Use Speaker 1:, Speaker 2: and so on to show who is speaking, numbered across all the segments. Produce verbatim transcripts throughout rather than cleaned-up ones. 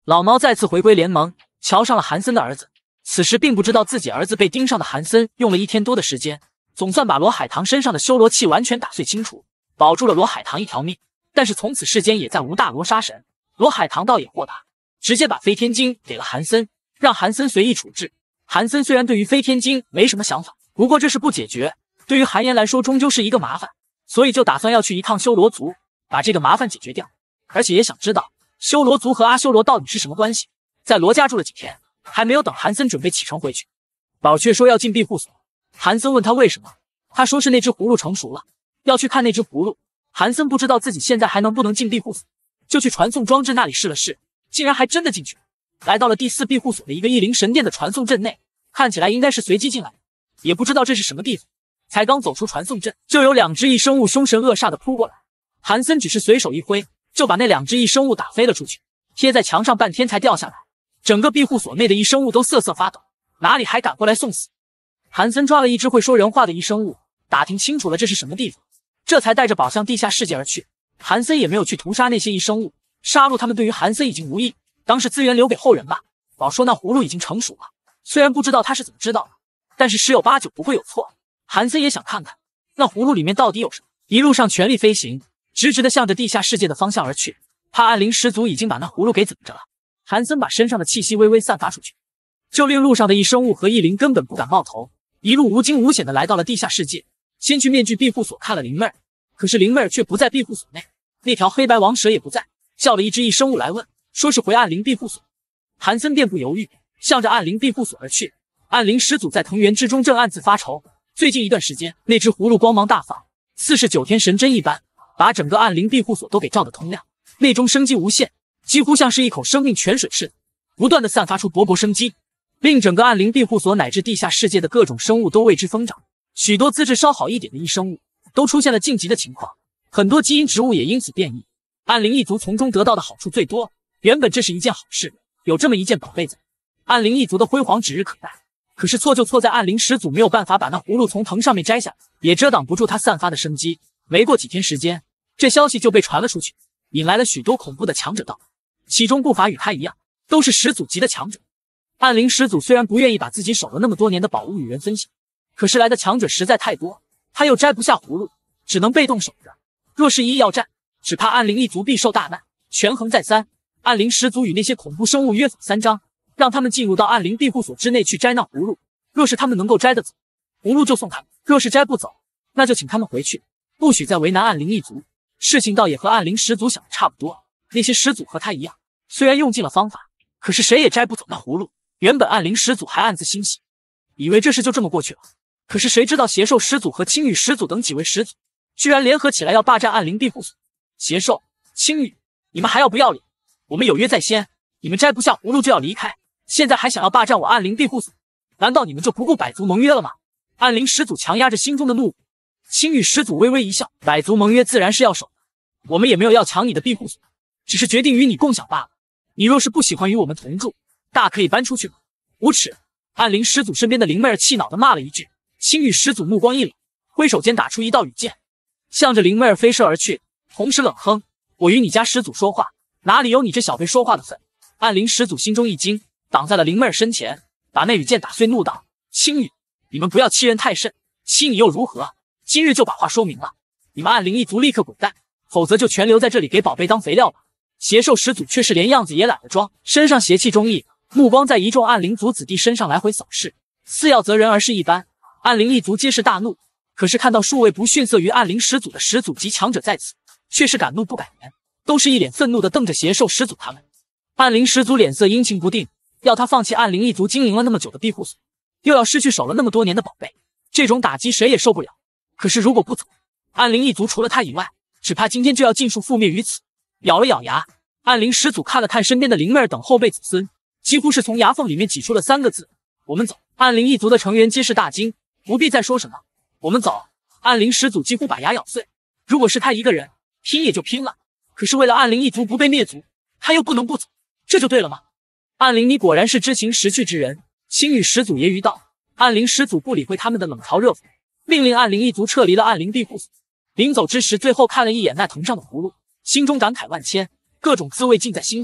Speaker 1: 老毛再次回归联盟，瞧上了韩森的儿子。此时并不知道自己儿子被盯上的韩森用了一天多的时间，总算把罗海棠身上的修罗气完全打碎清除，保住了罗海棠一条命。但是从此世间也再无大罗杀神。罗海棠倒也豁达，直接把飞天经给了韩森，让韩森随意处置。韩森虽然对于飞天经没什么想法，不过这事不解决，对于韩岩来说终究是一个麻烦，所以就打算要去一趟修罗族，把这个麻烦解决掉。而且也想知道修罗族和阿修罗到底是什么关系。在罗家住了几天，还没有等韩森准备启程回去，宝雀说要进庇护所。韩森问他为什么，他说是那只葫芦成熟了，要去看那只葫芦。韩森不知道自己现在还能不能进庇护所，就去传送装置那里试了试，竟然还真的进去了。来到了第四庇护所的一个异灵神殿的传送阵内，看起来应该是随机进来的，也不知道这是什么地方。才刚走出传送阵，就有两只异生物凶神恶煞的扑过来。韩森只是随手一挥，就把那两只异生物打飞了出去，贴在墙上半天才掉下来。整个庇护所内的异生物都瑟瑟发抖，哪里还敢过来送死。韩森抓了一只会说人话的异生物，打听清楚了这是什么地方，这才带着宝向地下世界而去。韩森也没有去屠杀那些异生物，杀戮他们对于韩森已经无益，当是资源留给后人吧。宝说那葫芦已经成熟了，虽然不知道他是怎么知道的，但是十有八九不会有错。韩森也想看看那葫芦里面到底有什么，一路上全力飞行，直直的向着地下世界的方向而去，怕暗灵始祖已经把那葫芦给怎么着了。韩森把身上的气息微微散发出去，就令路上的异生物和异灵根本不敢冒头，一路无惊无险的来到了地下世界。先去面具庇护所看了灵妹儿，可是灵妹儿却不在庇护所内，那条黑白王蛇也不在，叫了一只异生物来问，说是回暗灵庇护所。韩森便不犹豫，向着暗灵庇护所而去。暗灵始祖在藤原之中正暗自发愁，最近一段时间那只葫芦光芒大放，似是九天神针一般，把整个暗灵庇护所都给照得通亮，内中生机无限，几乎像是一口生命泉水似的，不断的散发出勃勃生机，令整个暗灵庇护所乃至地下世界的各种生物都为之疯长。许多资质稍好一点的异生物都出现了晋级的情况，很多基因植物也因此变异。暗灵一族从中得到的好处最多，原本这是一件好事，有这么一件宝贝在，暗灵一族的辉煌指日可待。可是错就错在暗灵始祖没有办法把那葫芦从藤上面摘下来，也遮挡不住它散发的生机。没过几天时间，这消息就被传了出去，引来了许多恐怖的强者到，其中不乏与他一样都是始祖级的强者。暗灵始祖虽然不愿意把自己守了那么多年的宝物与人分享，可是来的强者实在太多，他又摘不下葫芦，只能被动守着。若是一意要战，只怕暗灵一族必受大难。权衡再三，暗灵始祖与那些恐怖生物约法三章，让他们进入到暗灵庇护所之内去摘那葫芦，若是他们能够摘得走，葫芦就送他们；若是摘不走，那就请他们回去，不许再为难暗灵一族。事情倒也和暗灵始祖想的差不多，那些始祖和他一样，虽然用尽了方法，可是谁也摘不走那葫芦。原本暗灵始祖还暗自欣喜，以为这事就这么过去了，可是谁知道邪兽始祖和青羽始祖等几位始祖居然联合起来要霸占暗灵庇护所。邪兽、青羽，你们还要不要脸？我们有约在先，你们摘不下葫芦就要离开，现在还想要霸占我暗灵庇护所，难道你们就不顾百族盟约了吗？暗灵始祖强压着心中的怒火，青羽始祖微微一笑，百族盟约自然是要守的，我们也没有要抢你的庇护所，只是决定与你共享罢了。你若是不喜欢与我们同住，大可以搬出去吗？无耻！暗灵始祖身边的灵妹儿气恼地骂了一句，青羽始祖目光一冷，挥手间打出一道羽箭，向着灵妹儿飞射而去，同时冷哼，我与你家始祖说话，哪里有你这小辈说话的份？暗灵始祖心中一惊，挡在了灵妹儿身前，把那羽箭打碎，怒道，青羽，你们不要欺人太甚，欺你又如何？今日就把话说明了，你们暗灵一族立刻滚蛋，否则就全留在这里给宝贝当肥料吧。邪兽始祖却是连样子也懒得装，身上邪气中溢，目光在一众暗灵族子弟身上来回扫视，似要择人而是一般。暗灵一族皆是大怒，可是看到数位不逊色于暗灵始祖的始祖级强者在此，却是敢怒不敢言，都是一脸愤怒地瞪着邪兽始祖他们。暗灵始祖脸色阴晴不定，要他放弃暗灵一族经营了那么久的庇护所，又要失去守了那么多年的宝贝，这种打击谁也受不了。可是如果不走，暗灵一族除了他以外，只怕今天就要尽数覆灭于此。咬了咬牙，暗灵始祖看了看身边的灵妹儿等后辈子孙，几乎是从牙缝里面挤出了三个字，我们走。暗灵一族的成员皆是大惊，不必再说什么，我们走。暗灵始祖几乎把牙咬碎，如果是他一个人，拼也就拼了，可是为了暗灵一族不被灭族，他又不能不走，这就对了吗？暗灵你果然是知情识趣之人，青羽始祖揶揄道。暗灵始祖不理会他们的冷嘲热讽，命令暗灵一族撤离了暗灵庇护所。临走之时，最后看了一眼那藤上的葫芦，心中感慨万千，各种滋味尽在心头。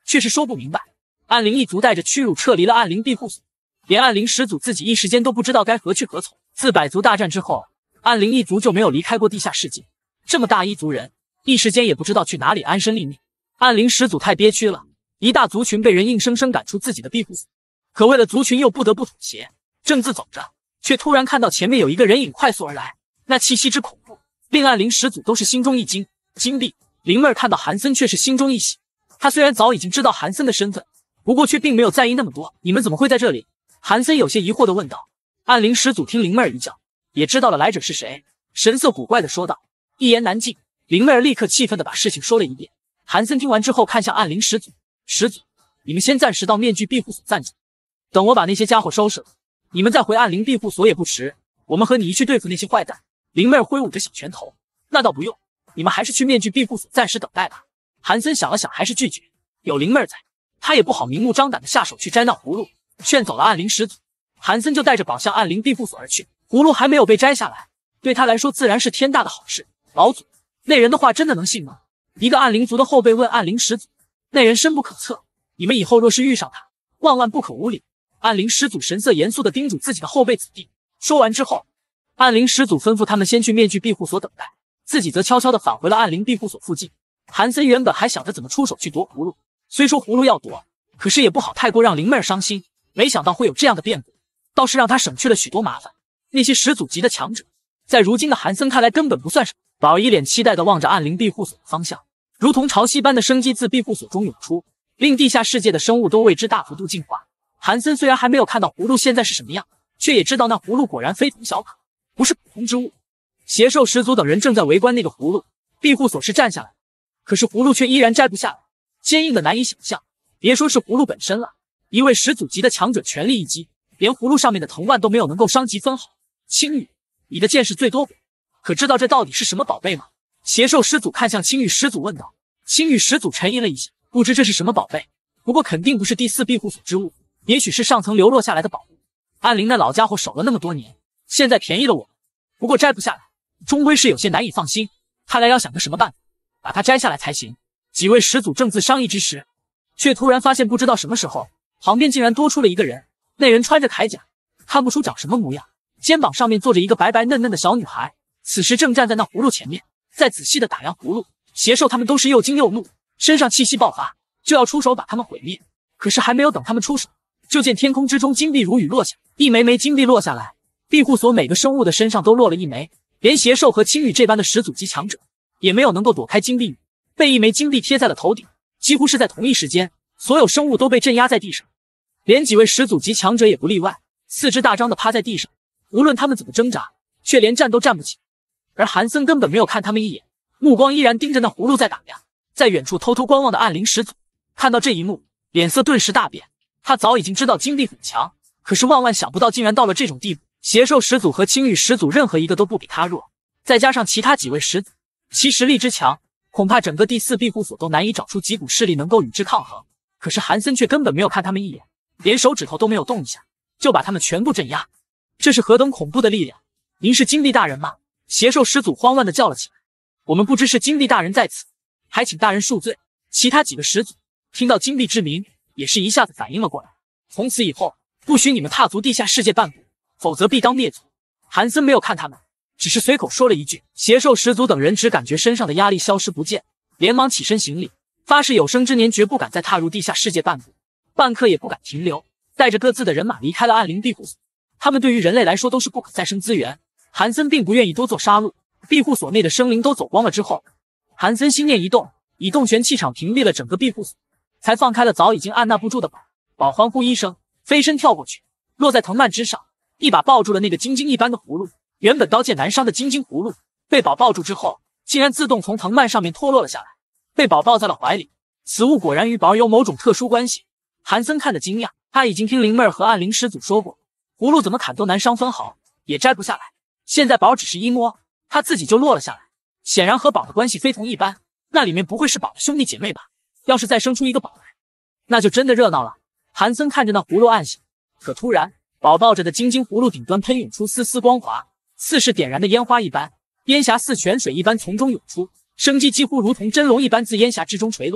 Speaker 1: 却是说不明白。暗灵一族带着屈辱撤离了暗灵庇护所，连暗灵始祖自己一时间都不知道该何去何从。自百族大战之后，暗灵一族就没有离开过地下世界，这么大一族人，一时间也不知道去哪里安身立命。暗灵始祖太憋屈了，一大族群被人硬生生赶出自己的庇护所，可为了族群又不得不妥协。正自走着，却突然看到前面有一个人影快速而来，那气息之恐怖，令暗灵始祖都是心中一惊。金碧、灵妹儿看到韩森却是心中一喜，他虽然早已经知道韩森的身份，不过却并没有在意那么多。你们怎么会在这里？韩森有些疑惑地问道。暗灵始祖听灵妹儿一叫，也知道了来者是谁，神色古怪地说道，一言难尽。灵妹儿立刻气愤地把事情说了一遍。韩森听完之后看向暗灵始祖，始祖，你们先暂时到面具庇护所暂住，等我把那些家伙收拾了，你们再回暗灵庇护所也不迟，我们和你一去对付那些坏蛋。灵妹儿挥舞着小拳头，那倒不用，你们还是去面具庇护所暂时等待吧。韩森想了想还是拒绝，有灵妹儿在，他也不好明目张胆的下手去摘那葫芦。劝走了暗灵始祖，韩森就带着宝向暗灵庇护所而去。葫芦还没有被摘下来，对他来说自然是天大的好事。老祖，那人的话真的能信吗？一个暗灵族的后辈问暗灵始祖。那人深不可测，你们以后若是遇上他，万万不可无礼。暗灵始祖神色严肃地叮嘱自己的后辈子弟。说完之后，暗灵始祖吩咐他们先去面具庇护所等待，自己则悄悄地返回了暗灵庇护所附近。韩森原本还想着怎么出手去夺葫芦，虽说葫芦要夺，可是也不好太过让灵妹儿伤心，没想到会有这样的变故，倒是让他省去了许多麻烦。那些始祖级的强者，在如今的韩森看来根本不算什么。宝儿一脸期待地望着暗灵庇护所的方向，如同潮汐般的生机自庇护所中涌出，令地下世界的生物都为之大幅度进化。韩森虽然还没有看到葫芦现在是什么样，却也知道那葫芦果然非同小可，不是普通之物。邪兽始祖等人正在围观那个葫芦，庇护所是站下来，可是葫芦却依然摘不下来，坚硬的难以想象。别说是葫芦本身了，一位始祖级的强者全力一击，连葫芦上面的藤蔓都没有能够伤及分毫。青羽，你的见识最多，可知道这到底是什么宝贝吗？邪兽始祖看向青羽始祖问道。青羽始祖沉吟了一下，不知这是什么宝贝，不过肯定不是第四庇护所之物，也许是上层流落下来的宝物。暗灵那老家伙守了那么多年，现在便宜了我，不过摘不下来，终归是有些难以放心，看来要想个什么办法把它摘下来才行。几位始祖正自商议之时，却突然发现不知道什么时候旁边竟然多出了一个人。那人穿着铠甲，看不出长什么模样，肩膀上面坐着一个白白嫩嫩的小女孩，此时正站在那葫芦前面，再仔细的打量葫芦。邪兽他们都是又惊又怒，身上气息爆发，就要出手把他们毁灭。可是还没有等他们出手，就见天空之中金币如雨落下，一枚枚金币落下来，庇护所每个生物的身上都落了一枚，连邪兽和青羽这般的始祖级强者也没有能够躲开金币雨，被一枚金币贴在了头顶。几乎是在同一时间，所有生物都被镇压在地上，连几位始祖级强者也不例外，四肢大张的趴在地上，无论他们怎么挣扎，却连站都站不起。而韩森根本没有看他们一眼，目光依然盯着那葫芦在打量。在远处偷偷观望的暗灵始祖看到这一幕，脸色顿时大变。他早已经知道金币很强，可是万万想不到竟然到了这种地步。邪兽始祖和青羽始祖任何一个都不比他弱，再加上其他几位始祖，其实力之强，恐怕整个第四庇护所都难以找出几股势力能够与之抗衡。可是韩森却根本没有看他们一眼，连手指头都没有动一下，就把他们全部镇压。这是何等恐怖的力量！您是金帝大人吗？邪兽始祖慌乱地叫了起来。我们不知是金帝大人在此，还请大人恕罪。其他几个始祖听到金帝之名，也是一下子反应了过来。从此以后，不许你们踏足地下世界半步，否则必当灭族。韩森没有看他们，只是随口说了一句。邪兽始祖等人只感觉身上的压力消失不见，连忙起身行礼，发誓有生之年绝不敢再踏入地下世界半步，半刻也不敢停留，带着各自的人马离开了暗灵庇护所。他们对于人类来说都是不可再生资源，韩森并不愿意多做杀戮。庇护所内的生灵都走光了之后，韩森心念一动，以洞玄气场屏蔽了整个庇护所，才放开了早已经按捺不住的宝。宝欢呼一声，飞身跳过去，落在藤蔓之上，一把抱住了那个晶晶一般的葫芦。原本刀剑难伤的晶晶葫芦，被宝抱住之后，竟然自动从藤蔓上面脱落了下来，被宝抱在了怀里。此物果然与宝有某种特殊关系。韩森看得惊讶，他已经听灵妹儿和暗灵始祖说过，葫芦怎么砍都难伤分毫，也摘不下来。现在宝只是一摸，他自己就落了下来，显然和宝的关系非同一般。那里面不会是宝的兄弟姐妹吧？要是再生出一个宝来，那就真的热闹了。韩森看着那葫芦暗想，可突然，宝抱着的晶晶葫芦顶端喷涌出丝丝光华，似是点燃的烟花一般，烟霞似泉水一般从中涌出，生机几乎如同真龙一般自烟霞之中垂落。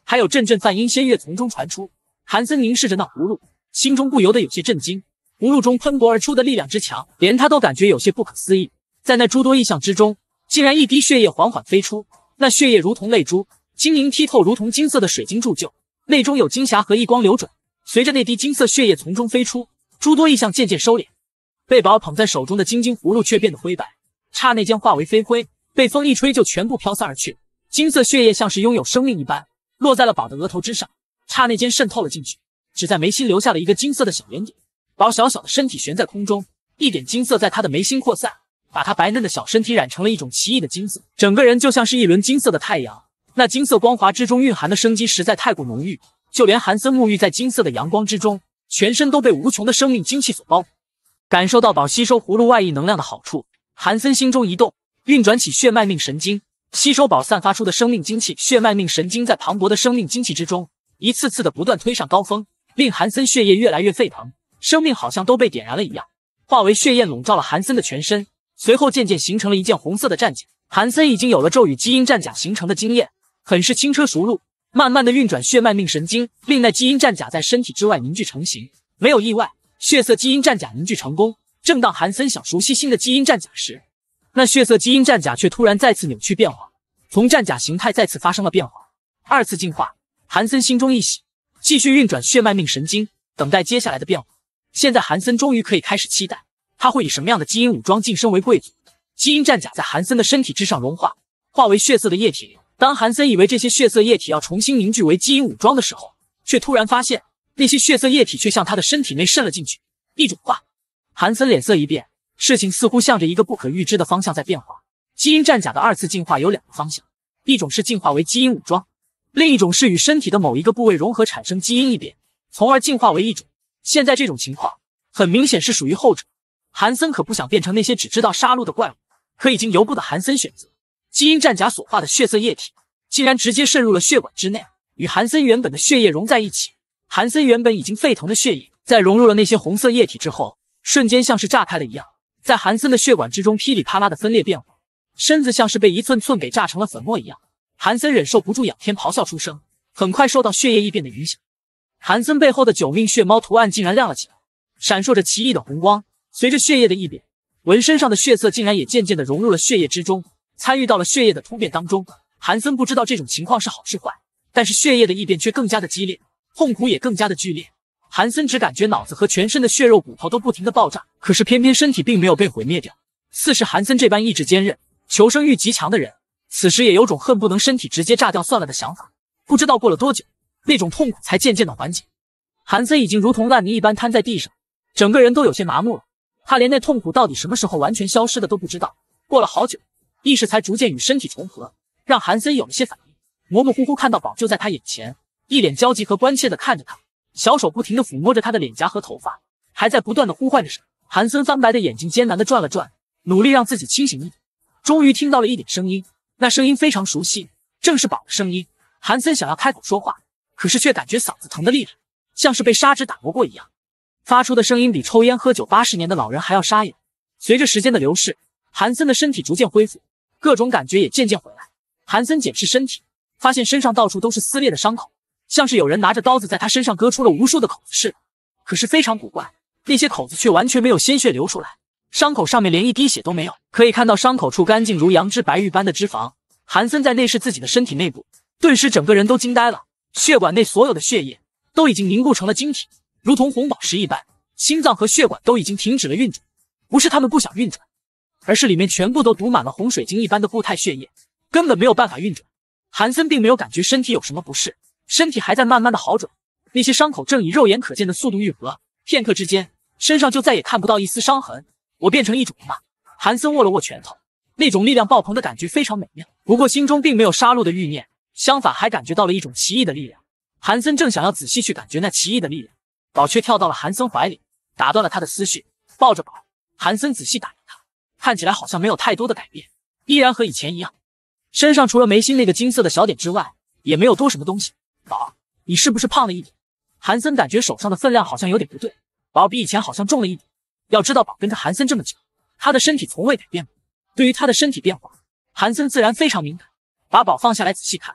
Speaker 1: 还有阵阵泛阴仙乐从中传出。韩森凝视着那葫芦，心中不由得有些震惊。葫芦中喷薄而出的力量之强，连他都感觉有些不可思议。在那诸多异象之中，竟然一滴血液缓缓飞出，那血液如同泪珠，晶莹剔透，如同金色的水晶铸就，内中有金霞和异光流转。随着那滴金色血液从中飞出，诸多异象渐渐收敛，被宝捧在手中的金晶葫芦却变得灰白，刹那间化为飞灰，被风一吹就全部飘散而去。金色血液像是拥有生命一般，落在了宝的额头之上，刹那间渗透了进去，只在眉心留下了一个金色的小圆点。宝小小的身体悬在空中，一点金色在他的眉心扩散，把他白嫩的小身体染成了一种奇异的金色，整个人就像是一轮金色的太阳。那金色光华之中蕴含的生机实在太过浓郁，就连韩森沐浴在金色的阳光之中，全身都被无穷的生命精气所包裹。感受到宝吸收葫芦外溢能量的好处，韩森心中一动，运转起血脉命神经，吸收宝散发出的生命精气。血脉命神经在磅礴的生命精气之中，一次次的不断推上高峰，令韩森血液越来越沸腾，生命好像都被点燃了一样，化为血焰笼罩了韩森的全身，随后渐渐形成了一件红色的战甲。韩森已经有了咒语基因战甲形成的经验，很是轻车熟路，慢慢的运转血脉命神经，令那基因战甲在身体之外凝聚成型。没有意外，血色基因战甲凝聚成功。正当韩森想熟悉新的基因战甲时，那血色基因战甲却突然再次扭曲变化，从战甲形态再次发生了变化。二次进化，韩森心中一喜，继续运转血脉命神经，等待接下来的变化。现在韩森终于可以开始期待，他会以什么样的基因武装晋升为贵族。基因战甲在韩森的身体之上融化，化为血色的液体流。当韩森以为这些血色液体要重新凝聚为基因武装的时候，却突然发现那些血色液体却向他的身体内渗了进去，一种化。韩森脸色一变，事情似乎向着一个不可预知的方向在变化。基因战甲的二次进化有两个方向，一种是进化为基因武装，另一种是与身体的某一个部位融合产生基因异变，从而进化为一种。现在这种情况很明显是属于后者。韩森可不想变成那些只知道杀戮的怪物，可已经由不得韩森选择。基因战甲所化的血色液体竟然直接渗入了血管之内，与韩森原本的血液融在一起。韩森原本已经沸腾的血液在融入了那些红色液体之后，瞬间像是炸开了一样，在韩森的血管之中噼里啪啦的分裂变化，身子像是被一寸寸给炸成了粉末一样。韩森忍受不住仰天咆哮出声，很快受到血液异变的影响，韩森背后的九命血猫图案竟然亮了起来，闪烁着奇异的红光。随着血液的异变，纹身上的血色竟然也渐渐的融入了血液之中，参与到了血液的突变当中。韩森不知道这种情况是好是坏，但是血液的异变却更加的激烈，痛苦也更加的剧烈。韩森只感觉脑子和全身的血肉骨头都不停的爆炸，可是偏偏身体并没有被毁灭掉。似是韩森这般意志坚韧、求生欲极强的人，此时也有种恨不能身体直接炸掉算了的想法。不知道过了多久，那种痛苦才渐渐的缓解。韩森已经如同烂泥一般瘫在地上，整个人都有些麻木了。他连那痛苦到底什么时候完全消失的都不知道。过了好久，意识才逐渐与身体重合，让韩森有了些反应。模模糊糊看到宝就在他眼前，一脸焦急和关切的看着他，小手不停的抚摸着他的脸颊和头发，还在不断的呼唤着什么。韩森翻白的眼睛艰难的转了转，努力让自己清醒一点，终于听到了一点声音。那声音非常熟悉，正是宝的声音。韩森想要开口说话，可是却感觉嗓子疼的厉害，像是被砂纸打磨过一样，发出的声音比抽烟喝酒八十年的老人还要沙哑。随着时间的流逝，韩森的身体逐渐恢复，各种感觉也渐渐回来。韩森检视身体，发现身上到处都是撕裂的伤口，像是有人拿着刀子在他身上割出了无数的口子似的。可是非常古怪，那些口子却完全没有鲜血流出来，伤口上面连一滴血都没有，可以看到伤口处干净如羊脂白玉般的脂肪。韩森在内视自己的身体内部，顿时整个人都惊呆了，血管内所有的血液都已经凝固成了晶体，如同红宝石一般，心脏和血管都已经停止了运转。不是他们不想运转，而是里面全部都堵满了红水晶一般的固态血液，根本没有办法运转。韩森并没有感觉身体有什么不适，身体还在慢慢的好转，那些伤口正以肉眼可见的速度愈合，片刻之间，身上就再也看不到一丝伤痕。我变成一种了吗？韩森握了握拳头，那种力量爆棚的感觉非常美妙，不过心中并没有杀戮的欲念，相反还感觉到了一种奇异的力量。韩森正想要仔细去感觉那奇异的力量，宝却跳到了韩森怀里，打断了他的思绪。抱着宝，韩森仔细打量他，看起来好像没有太多的改变，依然和以前一样，身上除了眉心那个金色的小点之外，也没有多什么东西。宝，你是不是胖了一点？韩森感觉手上的分量好像有点不对，宝比以前好像重了一点。要知道宝跟着韩森这么久，他的身体从未改变过，对于他的身体变化，韩森自然非常敏感。把宝放下来仔细看，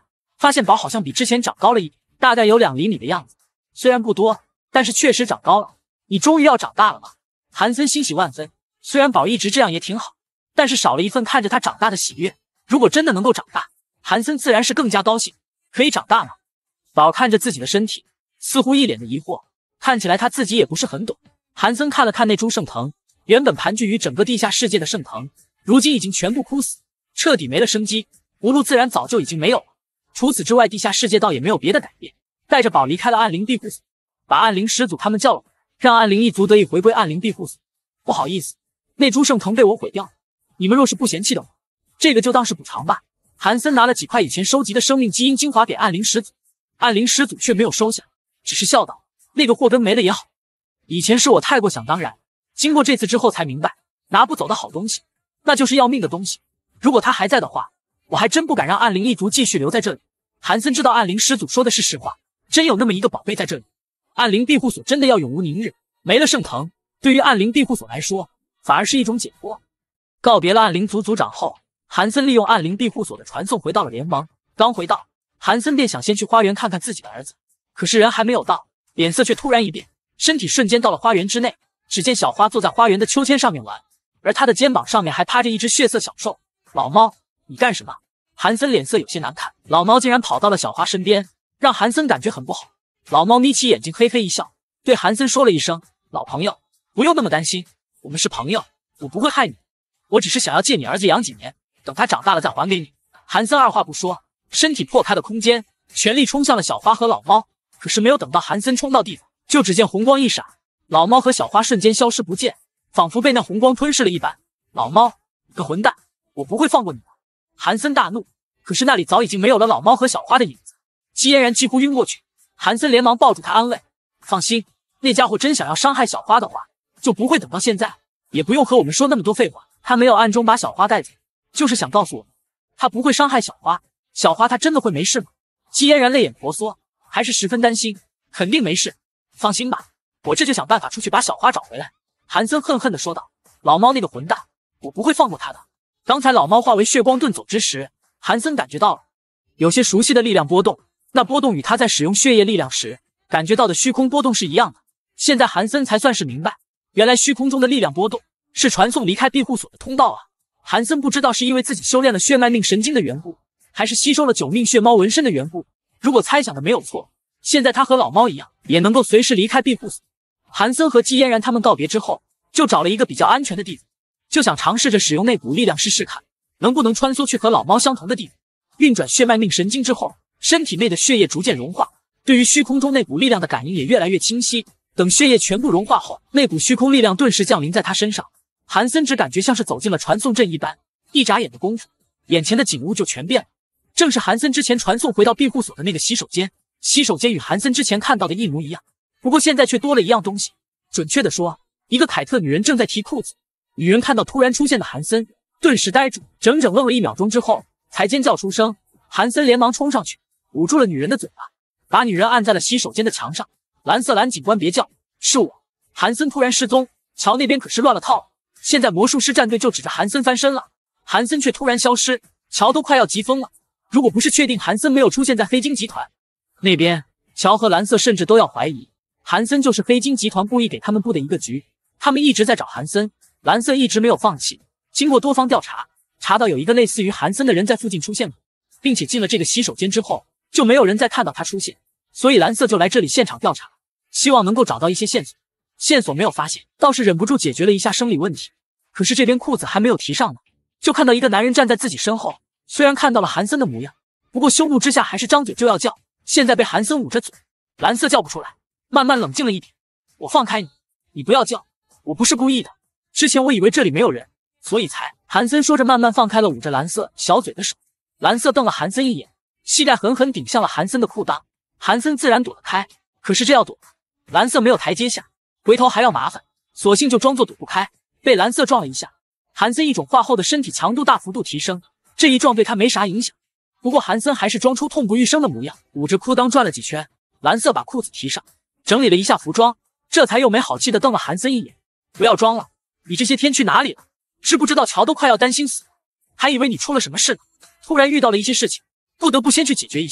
Speaker 1: 发现宝好像比之前长高了一点，大概有两厘米的样子。虽然不多，但是确实长高了。你终于要长大了吗？韩森欣喜万分。虽然宝一直这样也挺好，但是少了一份看着他长大的喜悦。如果真的能够长大，韩森自然是更加高兴。可以长大吗？宝看着自己的身体，似乎一脸的疑惑，看起来他自己也不是很懂。韩森看了看那株圣藤，原本盘踞于整个地下世界的圣藤，如今已经全部枯死，彻底没了生机，无路自然早就已经没有了。除此之外，地下世界倒也没有别的改变。带着宝离开了暗灵庇护所，把暗灵始祖他们叫了过来，让暗灵一族得以回归暗灵庇护所。不好意思，那株圣藤被我毁掉了，你们若是不嫌弃的话，这个就当是补偿吧。韩森拿了几块以前收集的生命基因精华给暗灵始祖，暗灵始祖却没有收下，只是笑道：“那个祸根没了也好，以前是我太过想当然，经过这次之后才明白，拿不走的好东西，那就是要命的东西。如果他还在的话，我还真不敢让暗灵一族继续留在这里。”韩森知道暗灵始祖说的是实话，真有那么一个宝贝在这里，暗灵庇护所真的要永无宁日。没了圣藤，对于暗灵庇护所来说，反而是一种解脱。告别了暗灵族族长后，韩森利用暗灵庇护所的传送回到了联盟。刚回到，韩森便想先去花园看看自己的儿子，可是人还没有到，脸色却突然一变，身体瞬间到了花园之内。只见小花坐在花园的秋千上面玩，而他的肩膀上面还趴着一只血色小兽。老猫，你干什么？韩森脸色有些难看，老猫竟然跑到了小花身边，让韩森感觉很不好。老猫眯起眼睛，嘿嘿一笑，对韩森说了一声：“老朋友，不用那么担心，我们是朋友，我不会害你。我只是想要借你儿子养几年，等他长大了再还给你。”韩森二话不说，身体破开了空间，全力冲向了小花和老猫。可是没有等到韩森冲到地方，就只见红光一闪，老猫和小花瞬间消失不见，仿佛被那红光吞噬了一般。老猫，你个混蛋，我不会放过你的！韩森大怒，可是那里早已经没有了老猫和小花的影子。姬嫣然几乎晕过去，韩森连忙抱住他安慰：“放心，那家伙真想要伤害小花的话，就不会等到现在，也不用和我们说那么多废话。他没有暗中把小花带走，就是想告诉我们，他不会伤害小花。小花她真的会没事吗？”姬嫣然泪眼婆娑，还是十分担心：“肯定没事，放心吧，我这就想办法出去把小花找回来。”韩森恨恨地说道：“老猫那个混蛋，我不会放过他的。”刚才老猫化为血光遁走之时，韩森感觉到了有些熟悉的力量波动，那波动与他在使用血液力量时感觉到的虚空波动是一样的。现在韩森才算是明白，原来虚空中的力量波动是传送离开庇护所的通道啊！韩森不知道是因为自己修炼了血脉命神经的缘故，还是吸收了九命血猫纹身的缘故。如果猜想的没有错，现在他和老猫一样，也能够随时离开庇护所。韩森和姬嫣然他们告别之后，就找了一个比较安全的地方，就想尝试着使用那股力量试试看，能不能穿梭去和老猫相同的地方。运转血脉命神经之后，身体内的血液逐渐融化，对于虚空中那股力量的感应也越来越清晰。等血液全部融化后，那股虚空力量顿时降临在他身上。韩森只感觉像是走进了传送阵一般，一眨眼的功夫，眼前的景物就全变了。正是韩森之前传送回到庇护所的那个洗手间，洗手间与韩森之前看到的一模一样，不过现在却多了一样东西。准确的说，一个凯特女人正在提裤子。女人看到突然出现的韩森，顿时呆住，整整愣了一秒钟之后，才尖叫出声。韩森连忙冲上去，捂住了女人的嘴巴，把女人按在了洗手间的墙上。蓝色蓝警官别叫，是我。韩森突然失踪，乔那边可是乱了套了，现在魔术师战队就指着韩森翻身了。韩森却突然消失，乔都快要急疯了。如果不是确定韩森没有出现在黑金集团那边，乔和蓝色甚至都要怀疑韩森就是黑金集团故意给他们布的一个局。他们一直在找韩森，蓝色一直没有放弃。经过多方调查，查到有一个类似于韩森的人在附近出现过，并且进了这个洗手间之后，就没有人再看到他出现，所以蓝色就来这里现场调查，希望能够找到一些线索。线索没有发现，倒是忍不住解决了一下生理问题。可是这边裤子还没有提上呢，就看到一个男人站在自己身后。虽然看到了韩森的模样，不过羞怒之下还是张嘴就要叫。现在被韩森捂着嘴，蓝色叫不出来，慢慢冷静了一点。我放开你，你不要叫，我不是故意的。之前我以为这里没有人，所以才……韩森说着慢慢放开了捂着蓝色小嘴的手。蓝色瞪了韩森一眼，膝盖狠狠顶向了韩森的裤裆。韩森自然躲得开，可是这要躲，蓝色没有台阶下，回头还要麻烦，索性就装作躲不开，被蓝色撞了一下。韩森一种化后的身体强度大幅度提升，这一撞对他没啥影响。不过韩森还是装出痛不欲生的模样，捂着裤裆转了几圈。蓝色把裤子提上，整理了一下服装，这才又没好气的瞪了韩森一眼。不要装了，你这些天去哪里了？知不知道乔都快要担心死了，还以为你出了什么事呢。突然遇到了一些事情，不得不先去解决一下。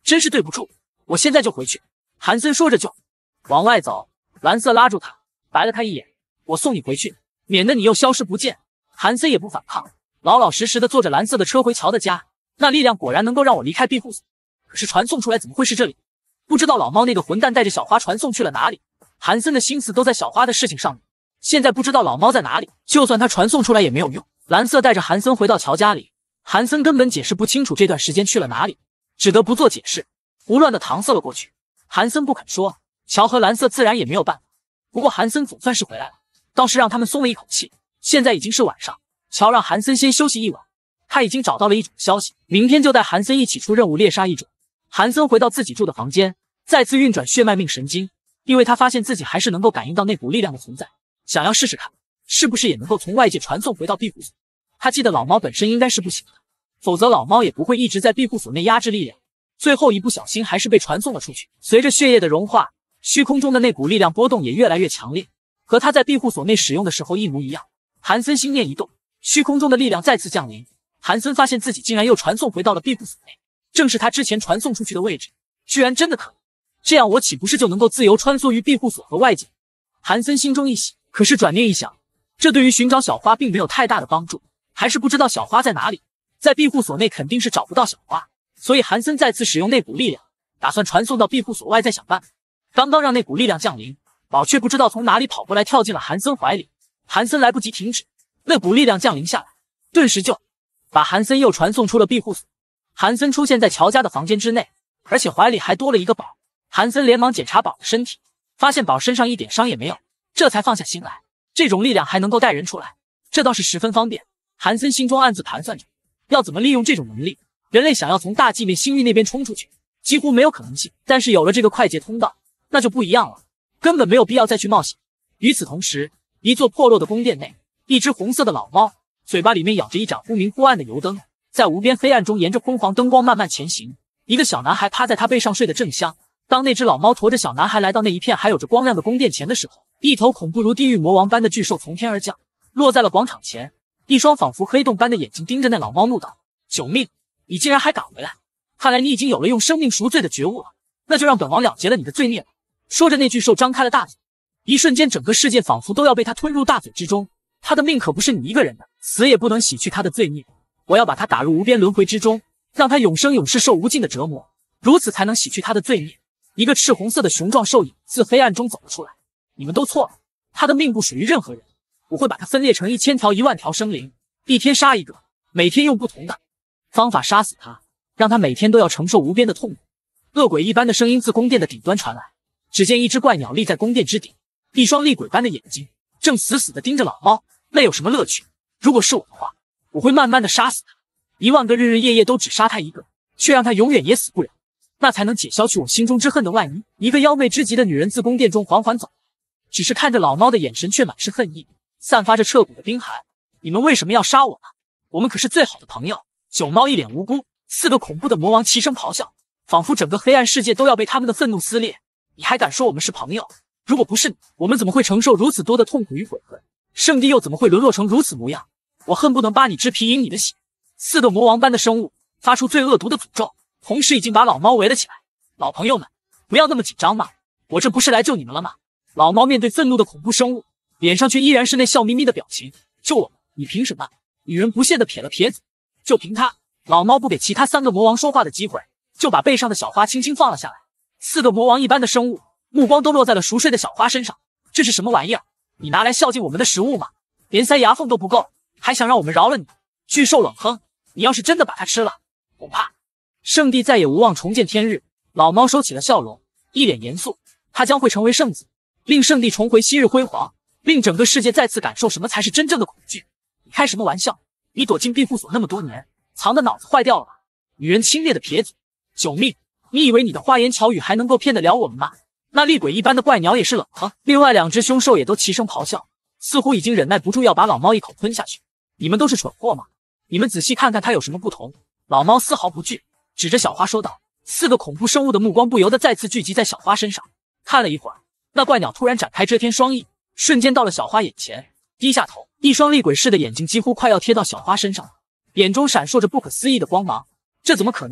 Speaker 1: 真是对不住，我现在就回去。韩森说着就往外走，蓝色拉住他，白了他一眼，我送你回去，免得你又消失不见。韩森也不反抗，老老实实的坐着蓝色的车回乔的家。那力量果然能够让我离开庇护所，可是传送出来怎么会是这里？不知道老猫那个混蛋带着小花传送去了哪里。韩森的心思都在小花的事情上面，现在不知道老猫在哪里，就算他传送出来也没有用。蓝色带着韩森回到乔家里，韩森根本解释不清楚这段时间去了哪里，只得不做解释，胡乱的搪塞了过去。韩森不肯说，乔和蓝色自然也没有办法。不过韩森总算是回来了，倒是让他们松了一口气。现在已经是晚上，乔让韩森先休息一晚，他已经找到了一种消息，明天就带韩森一起出任务猎杀一种。韩森回到自己住的房间，再次运转血脉命神经，因为他发现自己还是能够感应到那股力量的存在，想要试试看是不是也能够从外界传送回到庇护所。他记得老猫本身应该是不行的，否则老猫也不会一直在庇护所内压制力量，最后一不小心还是被传送了出去。随着血液的融化，虚空中的那股力量波动也越来越强烈，和他在庇护所内使用的时候一模一样。韩森心念一动，虚空中的力量再次降临，韩森发现自己竟然又传送回到了庇护所内，正是他之前传送出去的位置，居然真的可以，这样我岂不是就能够自由穿梭于庇护所和外界？韩森心中一喜，可是转念一想，这对于寻找小花并没有太大的帮助，还是不知道小花在哪里，在庇护所内肯定是找不到小花，所以韩森再次使用那股力量，打算传送到庇护所外再想办法。刚刚让那股力量降临，宝却不知道从哪里跑过来跳进了韩森怀里，韩森来不及停止，那股力量降临下来，顿时就把韩森又传送出了庇护所。韩森出现在乔家的房间之内，而且怀里还多了一个宝。韩森连忙检查宝的身体，发现宝身上一点伤也没有，这才放下心来，这种力量还能够带人出来，这倒是十分方便。韩森心中暗自盘算着，要怎么利用这种能力。人类想要从大纪面星域那边冲出去，几乎没有可能性，但是有了这个快捷通道，那就不一样了，根本没有必要再去冒险。与此同时，一座破落的宫殿内，一只红色的老猫，嘴巴里面咬着一盏忽明忽暗的油灯，在无边黑暗中沿着昏黄灯光慢慢前行。一个小男孩趴在他背上睡得正香。当那只老猫驮着小男孩来到那一片还有着光亮的宫殿前的时候，一头恐怖如地狱魔王般的巨兽从天而降，落在了广场前，一双仿佛黑洞般的眼睛盯着那老猫怒道：救命！你竟然还敢回来，看来你已经有了用生命赎罪的觉悟了，那就让本王了结了你的罪孽吧。说着，那巨兽张开了大嘴，一瞬间整个世界仿佛都要被他吞入大嘴之中。他的命可不是你一个人的，死也不能洗去他的罪孽，我要把他打入无边轮回之中，让他永生永世受无尽的折磨，如此才能洗去他的罪孽。一个赤红色的雄壮兽影自黑暗中走了出来，你们都错了，他的命不属于任何人，我会把他分裂成一千条一万条生灵，一天杀一个，每天用不同的方法杀死他，让他每天都要承受无边的痛苦。恶鬼一般的声音自宫殿的顶端传来，只见一只怪鸟立在宫殿之顶，一双厉鬼般的眼睛正死死地盯着老猫。那有什么乐趣？如果是我的话，我会慢慢地杀死他，一万个日日夜夜都只杀他一个，却让他永远也死不了，那才能解消去我心中之恨的万一。一个妖媚之极的女人自宫殿中缓缓走，只是看着老猫的眼神却满是恨意，散发着彻骨的冰寒。你们为什么要杀我呢？我们可是最好的朋友。九猫一脸无辜，四个恐怖的魔王齐声咆哮，仿佛整个黑暗世界都要被他们的愤怒撕裂。你还敢说我们是朋友？如果不是你，我们怎么会承受如此多的痛苦与悔恨？圣地又怎么会沦落成如此模样？我恨不能扒你之皮饮你的血。四个魔王般的生物发出最恶毒的诅咒，同时已经把老猫围了起来。老朋友们，不要那么紧张嘛，我这不是来救你们了吗？老猫面对愤怒的恐怖生物，脸上却依然是那笑眯眯的表情。救我们？你凭什么？女人不屑地撇了撇嘴。就凭他。老猫不给其他三个魔王说话的机会，就把背上的小花轻轻放了下来。四个魔王一般的生物目光都落在了熟睡的小花身上。这是什么玩意儿？你拿来孝敬我们的食物吗？连塞牙缝都不够，还想让我们饶了你？巨兽冷哼，你要是真的把它吃了，恐怕圣地再也无望重见天日。老猫收起了笑容，一脸严肃，他将会成为圣子，令圣地重回昔日辉煌，令整个世界再次感受什么才是真正的恐惧。你开什么玩笑？你躲进庇护所那么多年，藏的脑子坏掉了吧？女人轻蔑的撇嘴，救命！你以为你的花言巧语还能够骗得了我们吗？那厉鬼一般的怪鸟也是冷哼，另外两只凶兽也都齐声咆哮，似乎已经忍耐不住要把老猫一口吞下去。你们都是蠢货吗？你们仔细看看它有什么不同？老猫丝毫不惧，指着小花说道。四个恐怖生物的目光不由得再次聚集在小花身上，看了一会儿，那怪鸟突然展开遮天双翼，瞬间到了小花眼前，低下头，一双厉鬼似的眼睛几乎快要贴到小花身上了，眼中闪烁着不可思议的光芒。这怎么可能？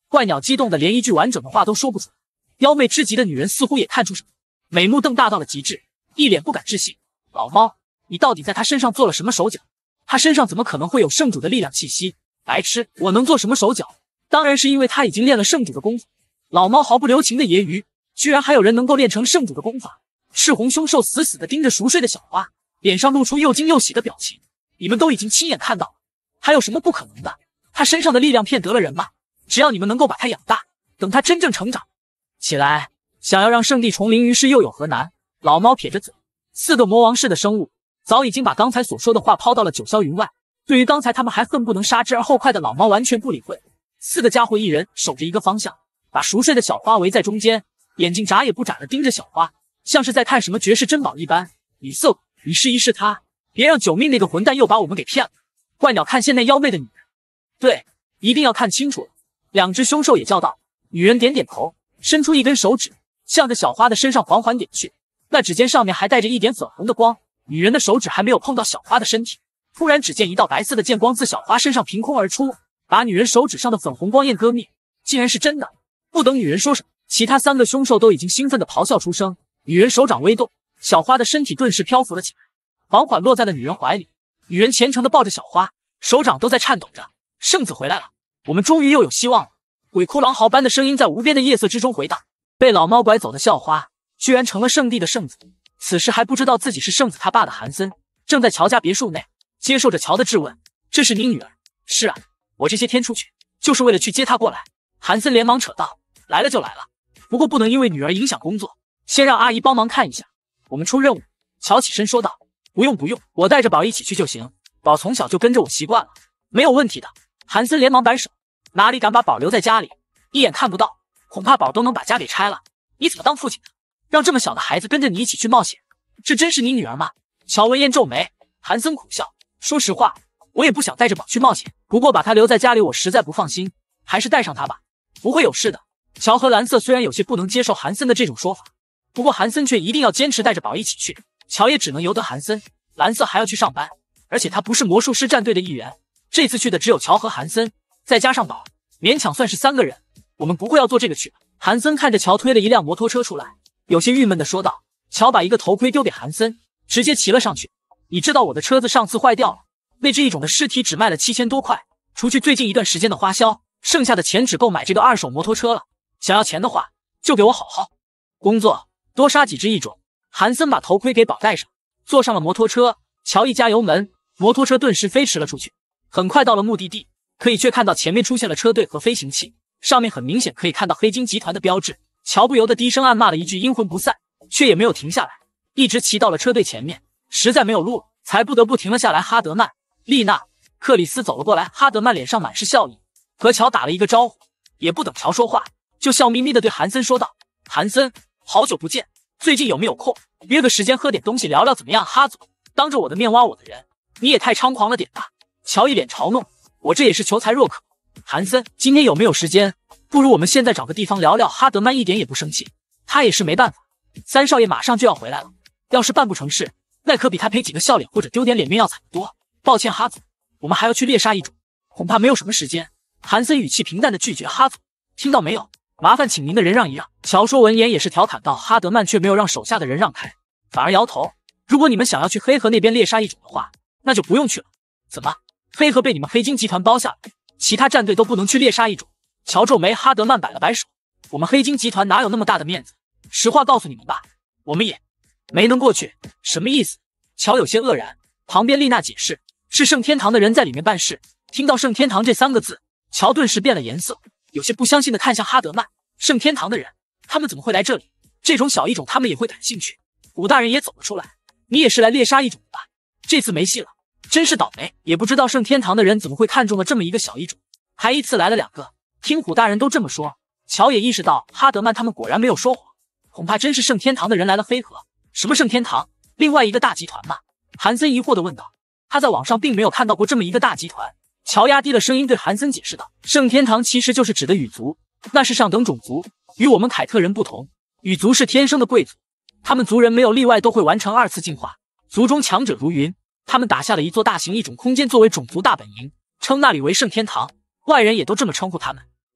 Speaker 1: 怪鸟激动的连一句完整的话都说不出来。妖媚之极的女人似乎也看出什么，美目瞪大到了极致，一脸不敢置信。老猫，你到底在他身上做了什么手脚？他身上怎么可能会有圣主的力量气息？白痴，我能做什么手脚？当然是因为他已经练了圣主的功夫。老猫毫不留情的揶揄，居然还有人能够练成圣主的功法。赤红凶兽死死的盯着熟睡的小花，脸上露出又惊又喜的表情。你们都已经亲眼看到了，还有什么不可能的？他身上的力量骗得了人吗？只要你们能够把他养大，等他真正成长起来，想要让圣地重临于世又有何难？老猫撇着嘴，四个魔王式的生物早已经把刚才所说的话抛到了九霄云外。对于刚才他们还恨不能杀之而后快的老猫完全不理会。四个家伙一人守着一个方向，把熟睡的小花围在中间，眼睛眨也不眨的盯着小花，像是在看什么绝世珍宝一般。女色，你试一试他，别让九命那个混蛋又把我们给骗了。怪鸟看线内妖媚的女人，对，一定要看清楚了。两只凶兽也叫道。女人点点头，伸出一根手指，向着小花的身上缓缓点去。那指尖上面还带着一点粉红的光。女人的手指还没有碰到小花的身体，突然只见一道白色的剑光自小花身上凭空而出，把女人手指上的粉红光焰割灭。竟然是真的！不等女人说什么，其他三个凶兽都已经兴奋地咆哮出声。女人手掌微动，小花的身体顿时漂浮了起来，缓缓落在了女人怀里。女人虔诚地抱着小花，手掌都在颤抖着。圣子回来了，我们终于又有希望了！鬼哭狼嚎般的声音在无边的夜色之中回荡。被老猫拐走的校花，居然成了圣地的圣子。此时还不知道自己是圣子他爸的韩森，正在乔家别墅内接受着乔的质问：“这是你女儿？”“是啊，我这些天出去就是为了去接她过来。”韩森连忙扯道：“来了就来了，不过不能因为女儿影响工作，先让阿姨帮忙看一下，我们出任务。”乔起身说道：“不用不用，我带着宝一起去就行，宝从小就跟着我习惯了，没有问题的。”韩森连忙摆手：“哪里敢把宝留在家里，一眼看不到，恐怕宝都能把家给拆了。你怎么当父亲的，让这么小的孩子跟着你一起去冒险？这真是你女儿吗？”乔闻言皱眉，韩森苦笑：“说实话，我也不想带着宝去冒险，不过把她留在家里我实在不放心，还是带上她吧，不会有事的。”乔和蓝色虽然有些不能接受韩森的这种说法，不过韩森却一定要坚持带着宝一起去，乔也只能由得韩森。蓝色还要去上班，而且他不是魔术师战队的一员，这次去的只有乔和韩森，再加上宝，勉强算是三个人。我们不会要做这个去。韩森看着乔推了一辆摩托车出来，有些郁闷地说道。乔把一个头盔丢给韩森，直接骑了上去。你知道我的车子上次坏掉了，那只异种的尸体只卖了七千多块，除去最近一段时间的花销，剩下的钱只够买这个二手摩托车了。想要钱的话，就给我好好工作，多杀几只异种。韩森把头盔给宝戴上，坐上了摩托车。乔一加油门，摩托车顿时飞驰了出去。很快到了目的地，可以却看到前面出现了车队和飞行器，上面很明显可以看到黑金集团的标志。乔不由得低声暗骂了一句阴魂不散，却也没有停下来，一直骑到了车队前面，实在没有路了，才不得不停了下来。哈德曼、丽娜、克里斯走了过来，哈德曼脸上满是笑意，和乔打了一个招呼，也不等乔说话，就笑眯眯地对韩森说道：“韩森，好久不见，最近有没有空？约个时间喝点东西聊聊怎么样？”哈总，当着我的面挖我的人，你也太猖狂了点吧？乔一脸嘲弄，我这也是求财若渴。韩森，今天有没有时间？不如我们现在找个地方聊聊。哈德曼一点也不生气，他也是没办法，三少爷马上就要回来了，要是办不成事，那可比他赔几个笑脸或者丢点脸面要惨得多。抱歉哈总，我们还要去猎杀一种，恐怕没有什么时间。韩森语气平淡的拒绝。哈总，听到没有？麻烦请您的人让一让。乔说闻言也是调侃道。哈德曼却没有让手下的人让开，反而摇头。如果你们想要去黑河那边猎杀一种的话，那就不用去了。怎么，黑河被你们黑金集团包下了，其他战队都不能去猎杀一种？乔皱眉。哈德曼摆了摆手，我们黑金集团哪有那么大的面子？实话告诉你们吧，我们也没能过去。什么意思？乔有些愕然。旁边丽娜解释，是圣天堂的人在里面办事。听到圣天堂这三个字，乔顿时变了颜色，有些不相信的看向哈德曼。圣天堂的人，他们怎么会来这里？这种小异种他们也会感兴趣。古大人也走了出来，你也是来猎杀异种的吧？这次没戏了，真是倒霉。也不知道圣天堂的人怎么会看中了这么一个小异种，还一次来了两个。听虎大人都这么说，乔也意识到哈德曼他们果然没有说谎，恐怕真是圣天堂的人来了黑河。什么圣天堂？另外一个大集团吗？韩森疑惑地问道。他在网上并没有看到过这么一个大集团。乔压低了声音对韩森解释道，圣天堂其实就是指的羽族，那是上等种族，与我们凯特人不同，羽族是天生的贵族，他们族人没有例外都会完成二次进化，族中强者如云。他们打下了一座大型异种空间作为种族大本营，称那里为圣天堂，外人也都这么称呼他们。